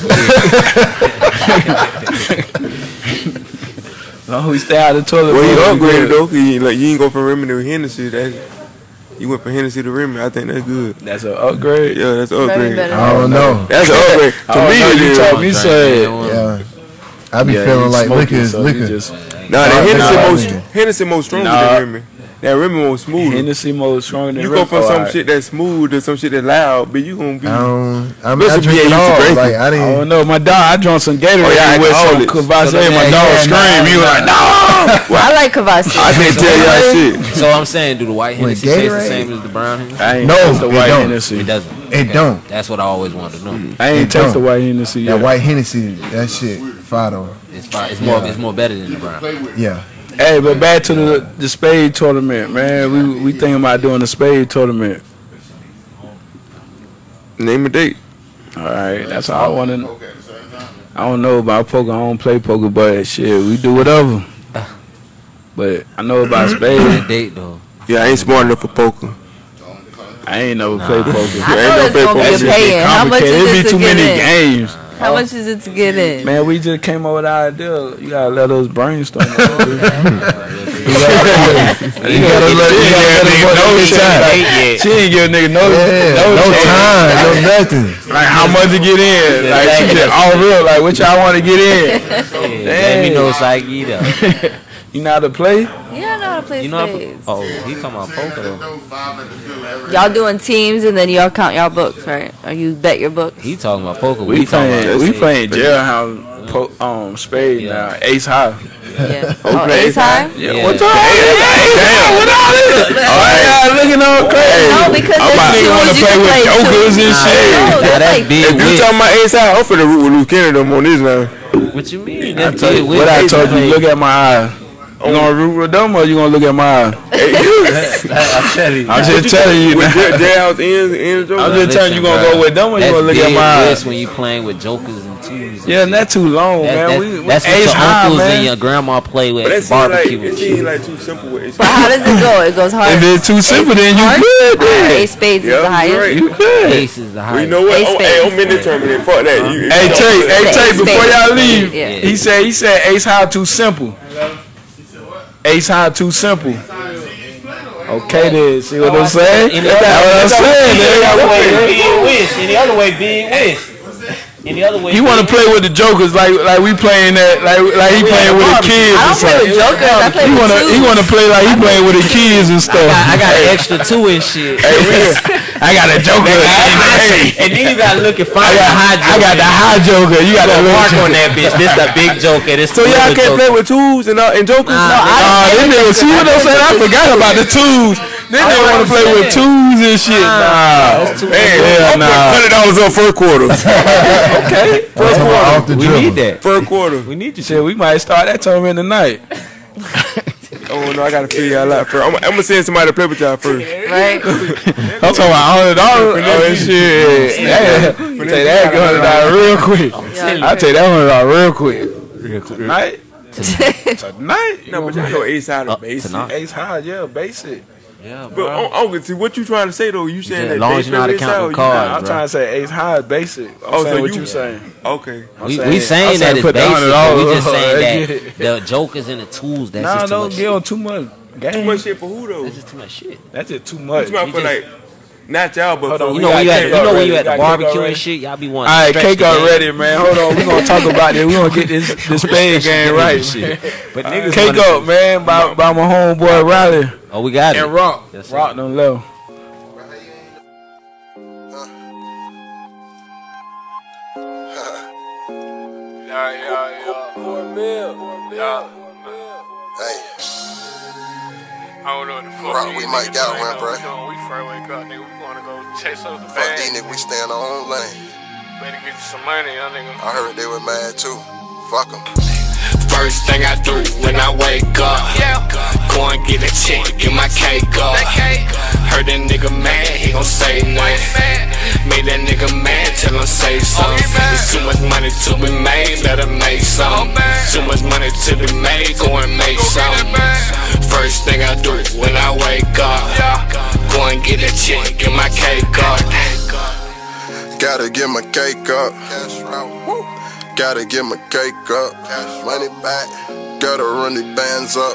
As long as we stay out the toilet Well, bowl. you upgraded, though. You ain't go from Remy to Hennessy. You went from Hennessy to Remy. I think that's good. That's an upgrade? Yeah, that's an upgrade. I don't know. That's an upgrade. To me, it you is. told me say Yeah. I be feeling like liquor is liquor. Nah, the Hennessy more stronger than Remy. That Remy more smooth. Hennessy more stronger than You Remy. go from some shit that's smooth to some shit that's loud, but you gonna be. I Listen, drink it yeah, all. you Like, I I didn't. don't know. My dog, I drank some Gatorade with some alcoholics. Kvasse. My dog screamed. He was like, no! I like Kvasse. I can't tell y'all shit. So I'm saying, do the white Hennessy taste the Gatorade? same as the brown Hennessy? I ain't No, taste the it white don't. Hennessy. It doesn't. It don't. That's what I always wanted to know. I ain't It taste the don't. white Hennessy That yet. white Hennessy, that shit, Fado. It's fine. It's more better than the brown. Yeah. Hey, but back to the spade tournament, man. We thinking about doing the spade tournament. Name a date. All right, that's all I want to know. I don't know about poker. I don't play poker, but shit, we do whatever. But I know about That spade. date though. Yeah, I ain't smart enough for poker. I ain't never played poker. I know it's gonna be a pay-in. How much It is be it to too get many in? games. How much is it to get in? Man, we just came up with the idea. You gotta let us brainstorm. You gotta let She ain't give a nigga no time, no nothing. Like how much to get in? Like she just all real. Like what y'all want to get in? Let me know so I can eat up. You know how to play? Yeah, I know how to play You know, spades. oh, he talking about poker though. Y'all doing teams and then y'all count y'all books, right? Or you bet your books? He talking about poker. We talking playing jailhouse spade now. Ace high. Yeah. Oh, Ace High? Yeah. What's up? Damn, what all this? Looking all crazy. No, because I'm about to want to play with jokers and shit. That's big. If you talking about Ace High, I'm finna root with Luke Kennedy on this now. What you mean? I told you, what I told you, look at my eyes. You gonna root with them or you gonna look at my eyes? I'm just telling you. Jailhouse ends I'm just telling you gonna go with them or you gonna look at my eyes? When you playing with jokers and twos. Yeah, not too long, man. That's what your uncles and your grandma play with at barbecue. It seems like too simple with Ace. But how does it go? It goes hard. If it's too simple, then you could. Ace spades is the highest. Right. You could. Ace is the highest. You know what? I'm indeterminate. Fuck that. Hey, Tay, before y'all leave, he said Ace high too simple. Ace high too simple. Okay then, see what I'm saying? Any other way, big wish. Any other way? You want to play with the jokers like we playing that like he playing with the kids. I don't play with jokers. I play with twos. He want to play like he playing with the kids and stuff. I got an extra 2 and shit. I got a joker. And then you gotta look and find the high joker. I got the high joker. You got to mark on that bitch. This the big joker. So y'all can't play with twos and jokers? They niggas. See what I'm saying? I forgot about the twos. Then they want to play with twos and shit. $100 on first quarter. Okay. First quarter. We need that. First quarter. We need you. Shit, we might start that tournament tonight. Oh no, I gotta figure y'all out first. I'm gonna send somebody to play with y'all first. Right. I'm talking about $100. Oh shit. Take that $100 real quick. I'll take that $100 real quick. Tonight. Tonight. No, but you know Ace High the basic. Ace High, yeah, basic. Yeah, bro. But I don't see what you trying to say though. You saying that as long as you know how to count the cards, I'm trying to say Ace High is basic. I'm saying what you saying. Okay. We saying that it's basic. We just saying that the jokers and the tools. That's just too much. Don't give them too much game. Too much shit for who though? That's just too much shit. That's just too much. Too much for like. Not y'all, but you know when you at the barbecue and shit, y'all be wanting. All right, cake already, man. Hold on, we gonna talk about this. We gonna get this spade game right. But niggas cake up, man, by my homeboy Riley. Oh, we got it. And Rock, yes, Rock them low. I don't know what the fuck. Rock, we might got one, bro. We first wake up, nigga. We wanna go chase us the Fuck bag. these niggas, we stay in our own lane. Better get you some money, young nigga. I heard they were mad too. Fuck them. First thing I do when I wake up, go and get a check, get my cake up. Heard that nigga mad, he gon' say nothing. Made that nigga mad, tell him say something. There's too much money to be made, better make some. Too much money to be made, go and make some. First thing I do when I wake up, go and get a check, get my cake up. Gotta get my cake up. Gotta get my cake up. Money back. Gotta run the bands up.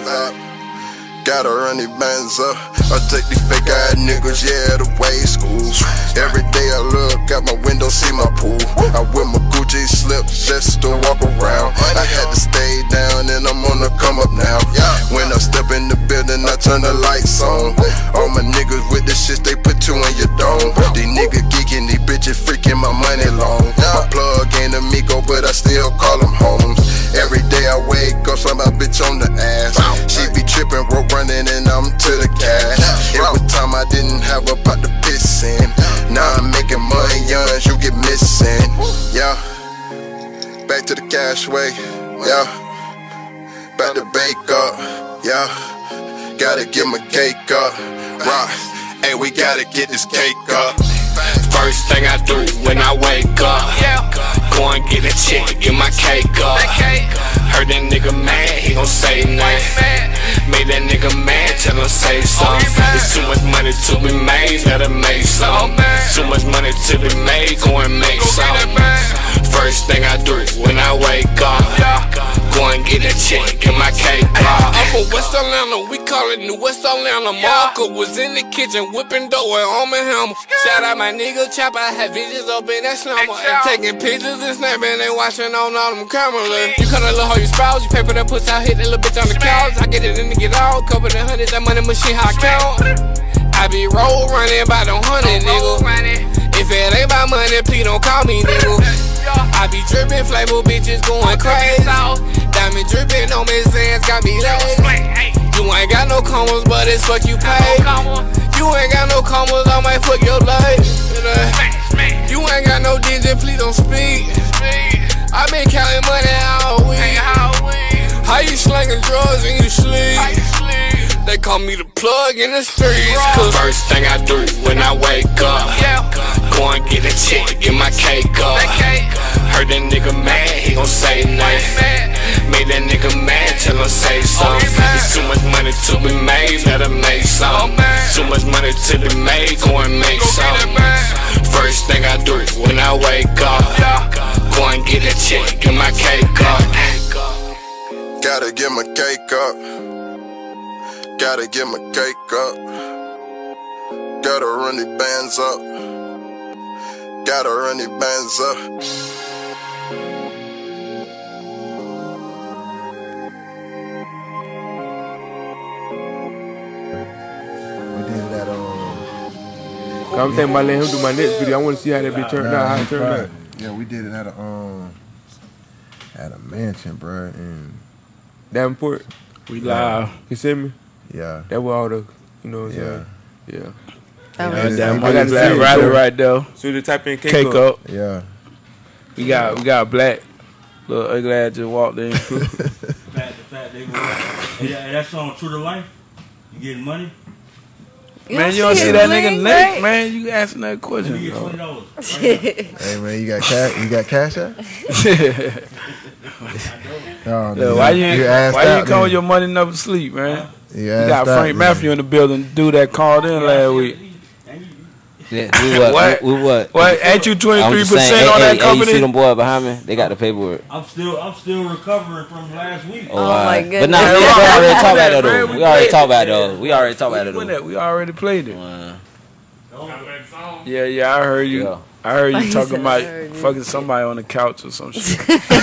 Gotta run the bands up. I take these fake ass niggas, yeah, the way school. Every day I look out my window, see my pool. I wear my Gucci slips just to walk around. I had to stay down and I'm on the come up now. When I step in the building, I turn the lights on. All my niggas with the shit, they put 2 in your dome. These niggas geeking, these bitches freaking my money long. My plug ain't amigo, but I still call them homes. Every day I wake up, some bitch on the ass. She be tripping, rope running, and I'm to the cash. Every time I didn't have a pot to piss in. Now I'm making money, youngs, you get missing. Yeah, back to the cash way. Yeah, back to bake up. Yeah, gotta get my cake up. Rock, hey, we gotta get this cake up. First thing I do when I wake up, go and get a check, get my cake up. Heard that nigga mad, he gon' say nothing. Made that nigga mad, tell him say something. There's too much money to be made, better make some. Too much money to be made, go and make some. First thing I do when I wake up, go and get a check, get my cake up. I'm from West Atlanta, we call it New West Atlanta. Marco was in the kitchen whipping dough with arm and hammer. Shout out my nigga Chopper, I had visions up in that slumber. And taking pictures and snapping and watching on all them cameras. You cut a little hoe you spouse, you pay for that pussy, I hit that little bitch on the couch. I get it in to get out, cover the 100, that money machine how I count. I be roll running by the 100, nigga. If it ain't about money, please don't call me, nigga. I be drippin', flavor bitches going crazy. Diamond drippin' on me, hands got me lazy. You ain't got no commas, but it's fuck you pay. You ain't got no commas, I might fuck your life. You ain't got no digit, please don't speak. I been counting money all week. How you slangin' drugs in your sleep? They they call me the plug in the streets. Cause first thing I do when I wake up, go and get a check, get my cake up. Heard that nigga mad, he gon' say nothing. Made that nigga mad, tell him say something. There's too much money to be made, better make something. Too much money to be made, go and make something. First thing I do when I wake up, go and get a check, get my cake up. Gotta get my cake up. Gotta get my cake up. Gotta run the bands up. Gotta run the bands up. I'm thinking about letting him do my next video. I want to see how that be turned out. How it turned out. Yeah, we did it at a mansion, bro, in Davenport. We live. You see me? Yeah. That was all the, you know what I'm saying? Yeah. Damn, I got Black Rider right there. So you type in cake up. Yeah. We got Black. Little ugly ass just walked in. Hey, that song True to Life. You getting money? Man, you don't see that nigga neck, man. You asking that question. You get $20. Hey man, you got cash? You got cash out? Look, why you call your money never sleep, man? You got Frank Matthew in the building. Dude that called in last week. Yeah, what? What? Ain't you 23% on that company? You see them boy behind me? They got the paperwork. I'm still recovering from last week. Oh my goodness! But now we already talked about that though. We already talked about it though. We already played it. Yeah, I heard you. Yeah. I heard you talking about fucking somebody on the couch or some shit.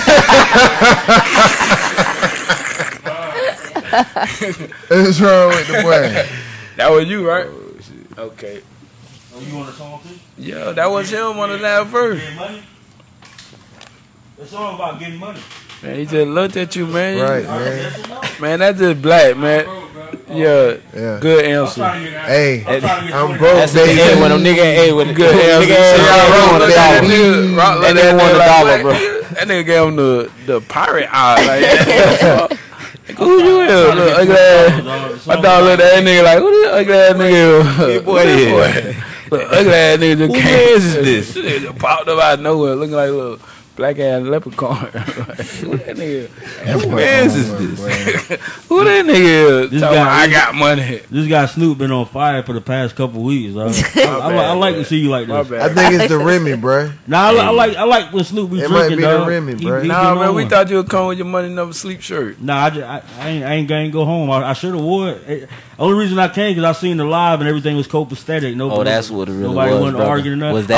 What's wrong with the boy? That was you, right? Okay. Oh, you on the song too? Yeah, that was him on the last verse. Getting money? The song about getting money. Man, he just looked at you, man. Right, man. Man, that's just Black, man. Yeah. Good answer. Hey, I'm broke, that's baby. The when a nigga with a good answer. That nigga won $1, bro. That nigga gave him the pirate eye. Like, who you is? Look, ugly ass. My dog looked at that nigga like, who this ugly ass nigga? Boy, look, ugly ass nigga just came. Who is this? This nigga popped up out of nowhere looking like a little black ass leprechaun. Like, who that nigga? Who is this? Who that nigga is? I got money. This guy Snoop been on fire for the past couple weeks. I like to see you like this. I think it's the Remy, bro. Nah, I like when Snoop be drinking. It might be dog. the Remy, bro. Nah, man, we thought you would come with your money never sleep shirt. Nah, I ain't gonna go home. I should have wore it. Only reason I came because I seen the live and everything was copacetic. Oh, that's what it really nobody was. Nobody wasn't arguing or nothing. Was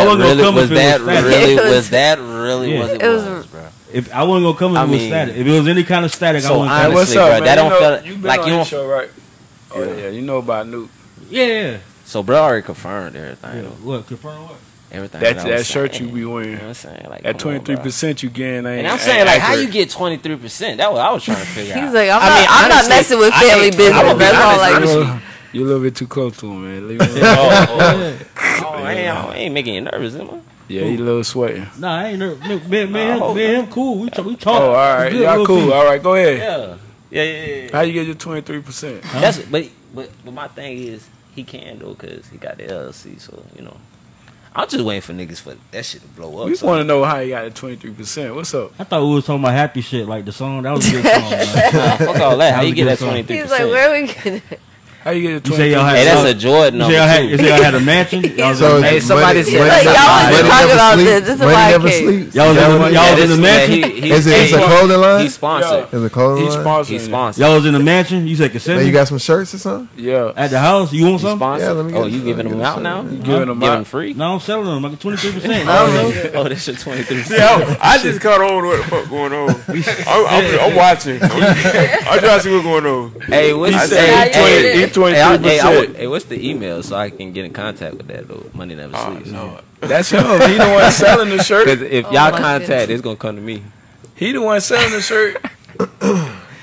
that really what it was, bro? If I wasn't gonna come if it was static. If it was any kind of static, so I wouldn't come. What's up, man? That don't feel like you don't. Show, right? Oh yeah, you know about Nuke. Yeah. So bro already confirmed everything. Yeah. What? Confirmed what? Everything. That shirt you be wearing. You know what I'm saying? Like, that 23% you getting. And I'm saying like, how you get 23%? That's what I was trying to figure out. He's like, I'm not messing with family business. That's all like. You're a little bit too close to him, man. Leave him alone. I ain't making you nervous, am I? Yeah, he a little sweating. Nah, I ain't nervous. Man, him cool. We talk. Oh, all right. Y'all cool. All right, go ahead. Yeah. How you get your 23%? That's but my thing is he can though, cause he got the LLC, so you know. I'm just waiting for niggas for that shit to blow up. We want to know how you got the 23%. What's up? I thought we was talking about happy shit, like the song. That was a good song. Nah, fuck all that. How you get that 23%? He's like, where we get it? How you get a 23%? Hey, that's a Jordan number. You say y'all had a mansion? So hey, somebody said y'all was talking about this. This is why I came. Y'all was in the mansion? Is it a clothing line? He's sponsored. Is it a clothing line? He's sponsored. Y'all was in the mansion? You said consent? You got some shirts or something? Yeah. At the house? You want some? Yeah, let me get you giving them out now? You giving them out? Free? No, I'm selling them. Like 23%. Oh, that's your 23%. See, I just caught on to what the fuck going on. I'm watching. I'm trying to see what's going on. Hey, what's He 23%. Hey, what's the email so I can get in contact with that though? Money never sleeps. No. That's him. He the one selling the shirt. Because if y'all contact, it's gonna come to me. He the one selling the shirt.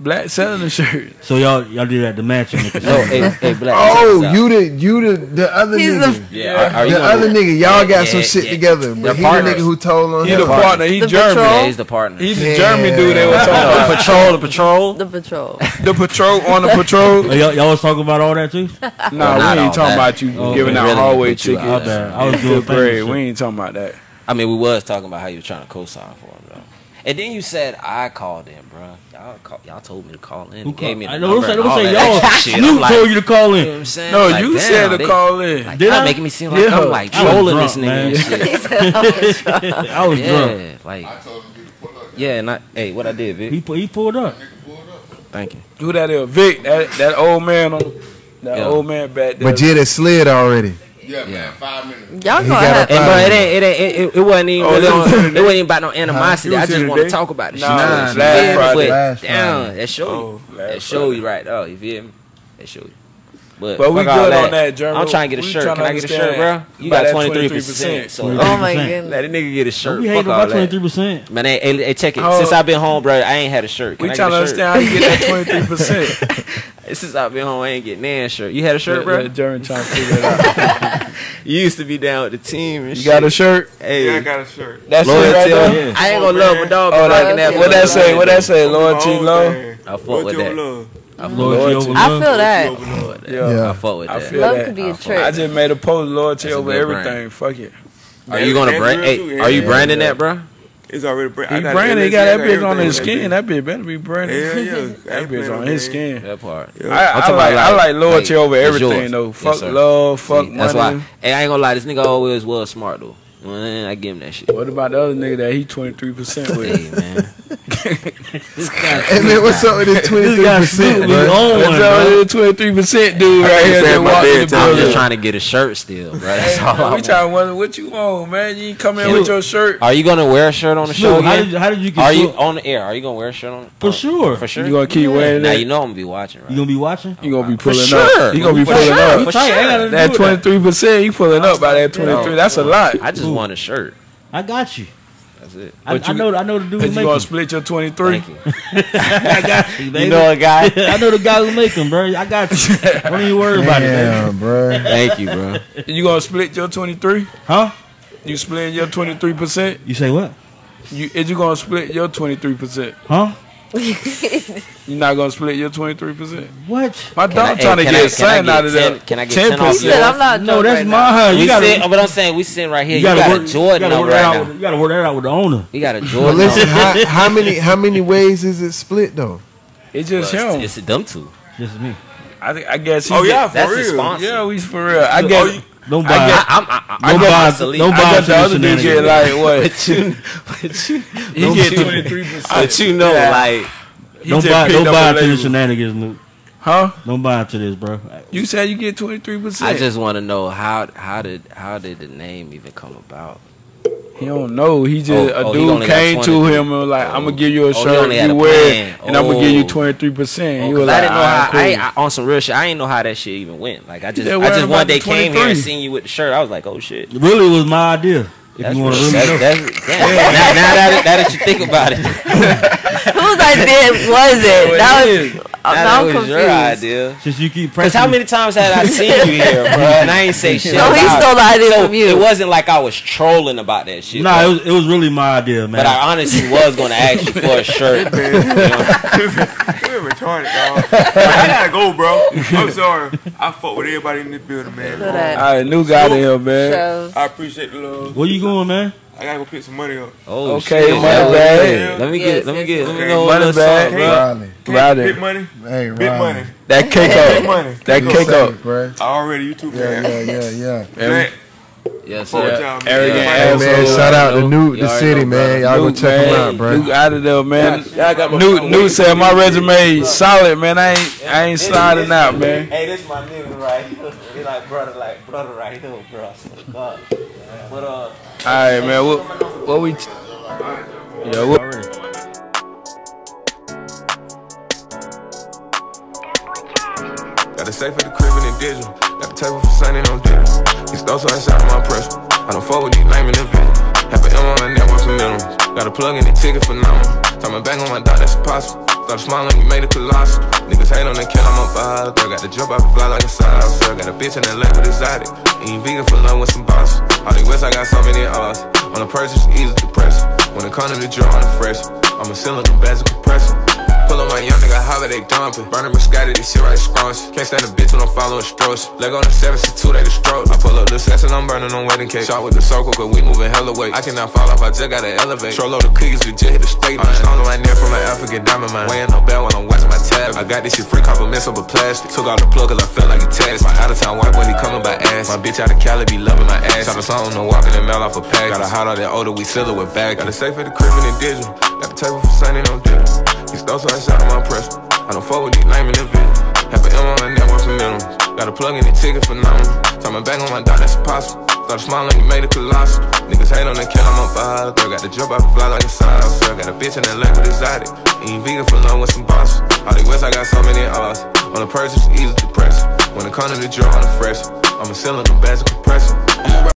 Black selling the shirt. So y'all did at the mansion. No, hey, Black. Oh, you the other He's nigga. Yeah, The other nigga, y'all got some shit together. But he the nigga who told on He him. the partner. He The German. patrol? Yeah, he's the partner. He's the German dude they were talking about. The patrol. The patrol. The patrol on the patrol. Oh, y'all was talking about all that too? Nah, not we all ain't talking that. about you Oh, giving out really hallway put you tickets. out My bad. I was in doing fifth grade. famous We shit. ain't talking about that. I mean, we was talking about how you were trying to co-sign for him, though. And then you said I called in, bro. Y'all told me to call in. Who Gave me the I number. don't and all say that y'all. extra shit. I'm Snoop like, told you to call you know what in. I'm saying? No, Like, you damn, said to they- call in. Like, Did y'all I? making me seem like I'm like I was trolling drunk, this nigga man. and shit. I was drunk. Yeah, like, yeah, and hey, what I did, Vic? He pulled up. Thank you. Who that is? Vic, that old man on that Yeah. old man back there. But Jada slid already. Yeah, man, 5 minutes. Y'all He gonna got have a And bro, it wasn't even Oh, really that was on, the it wasn't even about no animosity. Huh? I It was just the want to day? talk about this Nah, shit. last Yeah, Friday. but Last damn, Friday. that show you. Oh, That last show you right there. You feel me? That show you. But But we fuck all good on that, German. I'm trying to get a We shirt. trying Can to I get a shirt, understand bro? You about got that 23%. So Oh my 23%. goodness. let a nigga get a Don't shirt. be Fuck hating all about that. 23%. Man, hey, check it. Oh. Since I've been home, bro, I ain't had a shirt. Can We I trying to get a shirt? understand how you get that 23%. Since I've been home, I ain't getting nan shirt. You had a shirt, bro? German trying to figure it out. You used to be down with the team and You shit. got a shirt? Hey, Yeah, I got a shirt. That's it loyalty. right there? I ain't gonna love my dog. Oh, Liking that. what that say? What that say? My Loyalty own low? thing. I fuck with that. Love. Loyalty over I love. feel that. Yeah. I fuck with I that. feel Love that. could be a I trick. I just made a post, loyalty That's a over good everything. Fuck it. Are you gonna brand? real Hey, too, are you yeah. branding that, bro? It's already branded. He branded, he got that bitch on his skin. That bitch better be branded. Yeah, yeah. That bitch on his skin. That part. I like loyalty over it's everything yours. though. Yes, Fuck sir. love, fuck See, that's money. why. Hey, I ain't gonna lie. This nigga always was smart though. Man, I give him that shit. What about the other nigga that he 23% with? Hey man, Hey man, what's up with this 23%, bro? What's up with this 23% dude right here that walked in the I'm building? just trying to get a shirt still, bro. That's all. I We want. trying to wonder what you want, man. You ain't come in Snoop. with your shirt. Are you gonna wear a shirt on the show Snoop, again? how did you get Are you Snoop? on the air? Are you gonna wear a shirt on? For sure. For sure. You gonna keep wearing Now that? you know I'm gonna be watching, right? You gonna be watching? You gonna be For pulling sure. up. You gonna be For pulling sure. up. For Tight, ain't nothing to That do with 23%, you pulling up by that 23. That's a lot. I just want a shirt. I got you. That's it. I know the dude who You make gonna them. split your 23? Thank you. I got you, baby. You know a guy? I know the guy who make them, bro. I got you. Don't even worry about it, baby. Damn, bro. Thank you, bro. You gonna split your 23? Huh? You splitting your 23%? You say what? Is you gonna split your 23%? Huh? You not gonna split your 23%? What? My dog trying to get something out of that. Can I get 10 off? He said, I'm not No, that's right mine. We You gotta, sit, but I'm saying we sitting right here. You gotta got work, a Jordan you gotta on work that right out. now. You gotta work that out with the owner. You got a But Jordan listen, on. how many ways is it split though? It's just Well, him. it's them two. Just me. I guess he Oh, yeah, get- for That's the real. sponsor. Yeah, we for real. I guess Don't I buy. get- I Don't get buy. my Celine. Don't I buy got into the other dude get shenanigans. like what? You He get don't 23%. But you know, like He Don't just buy. picked Don't up buy a into the label. shenanigans, Luke. Huh? Don't buy into this, bro. You said you get 23%. I just want to know how did the name even come about? He don't know. He just Oh, a he dude only got came to 23. him and was like, "I'm gonna give you a Oh, he shirt, only had you a wear it, plan. and I'm gonna give you Oh. 23%." He Because was I like, didn't know "Alright, how cool." on some real shit. I didn't know how that shit even went. Like I just They're worried one about day the came here and 23. seen you with the shirt. I was like, oh shit. Really, was my idea. If That's you want to real. really know. Damn. Now that you think about it, Whose idea was it? That was. now I'm that was your confused. idea. Since you keep Because pressing. how many times had I seen you here, bro? And I ain't say shit. So he about stole the it. idea So from you. It wasn't like I was trolling about that shit. Nah, bro. it was really my idea, man. But I honestly was gonna ask you for a shirt. You know? You're retarded, dog. I gotta go, bro. I'm sorry. I fuck with everybody in this building, man. Look at that. All right, new guy in here, man. Shows. I appreciate the love. Where you going, man? I gotta go pick some money up. Oh, Okay, shit. money Yeah, bag. Let me Yes, get. Let me yes, get. yes. Let me Okay, know money what's bag. up, bro. Riley. Riley. Big money. Hey, Big Riley. money. That cake Big up. money. That cake Say up. it, bro. I already YouTube, Yeah, man. yeah. Black. Yes, Fuck with sir. y'all, man. Arrogant Yeah. Hey, man, asshole. shout out to You Nuke, the already city, know, man. brother. Y'all go Nuke, check him man. out, bro. Nuke out of there, man. Y'all got my Nuke said my resume solid, man. I ain't sliding out, man. Hey, this is my nigga right here. He like brother right here, bro. I swear to God. But All right, man. What we? Yeah, what? Got a safe at the crib and in digital. Got the table for signing on dinner. These thoughts are inside of my pressure. I don't fuck with these lame individuals. Have an M on the network for minimums. Got a plug in the ticket for now. Turn my back on my dog, that's impossible. Thought Got a smile and you made a colossal. Niggas hate on the kill, I'm up high. Got the jump out and fly like a side. Sir, got a bitch in LA with exotic. Ain't vegan for love with some boss. All these west, I got so many odds. On the purse, it's easy to press. When it comes to the draw on the fresh, I'ma seal in the bags of compressor. Pull on my young nigga, holiday dumping. Burning Moscato, this shit right scrunch. Can't stand a bitch when I'm following strokes. Leg on the 762, they the stroke. I pull up the sets and I'm burning on wedding cake. Shot with the circle, cause we moving hella weight. I cannot fall off, I just gotta elevate. Troll load of cookies, we just hit the state. I'm stolen right near from an African diamond mine. Weighing no bell while I'm watching my tab. I got this shit free compliments over plastic. Took out the plug cause I felt like a test. My out of town white boy, he coming by ass. My bitch out of Cali be loving my ass. Shot a song, no walking and mail off a pack. Got a hot out that odor, we seal it with bag. Got a safe at the crib and digital. Got the table for Sunday, no dinner. He stole so I shot on my press. I don't fuck with these lame individuals. Have an M on the network for minimums. Got a plug in the ticket for nothing. Turn my back on my dog, that's impossible. Got a smile and you made a colossal. Niggas hate on the kill, I'm up high. Got the jump out and fly like a side. Sir, got a bitch in LA with exotic. Ain't vegan for love with some boss. All these west, I got so many odds. On the purse, it's easy to press. When it comes to the draw on the fresh, I'ma seal in the bags of compressor.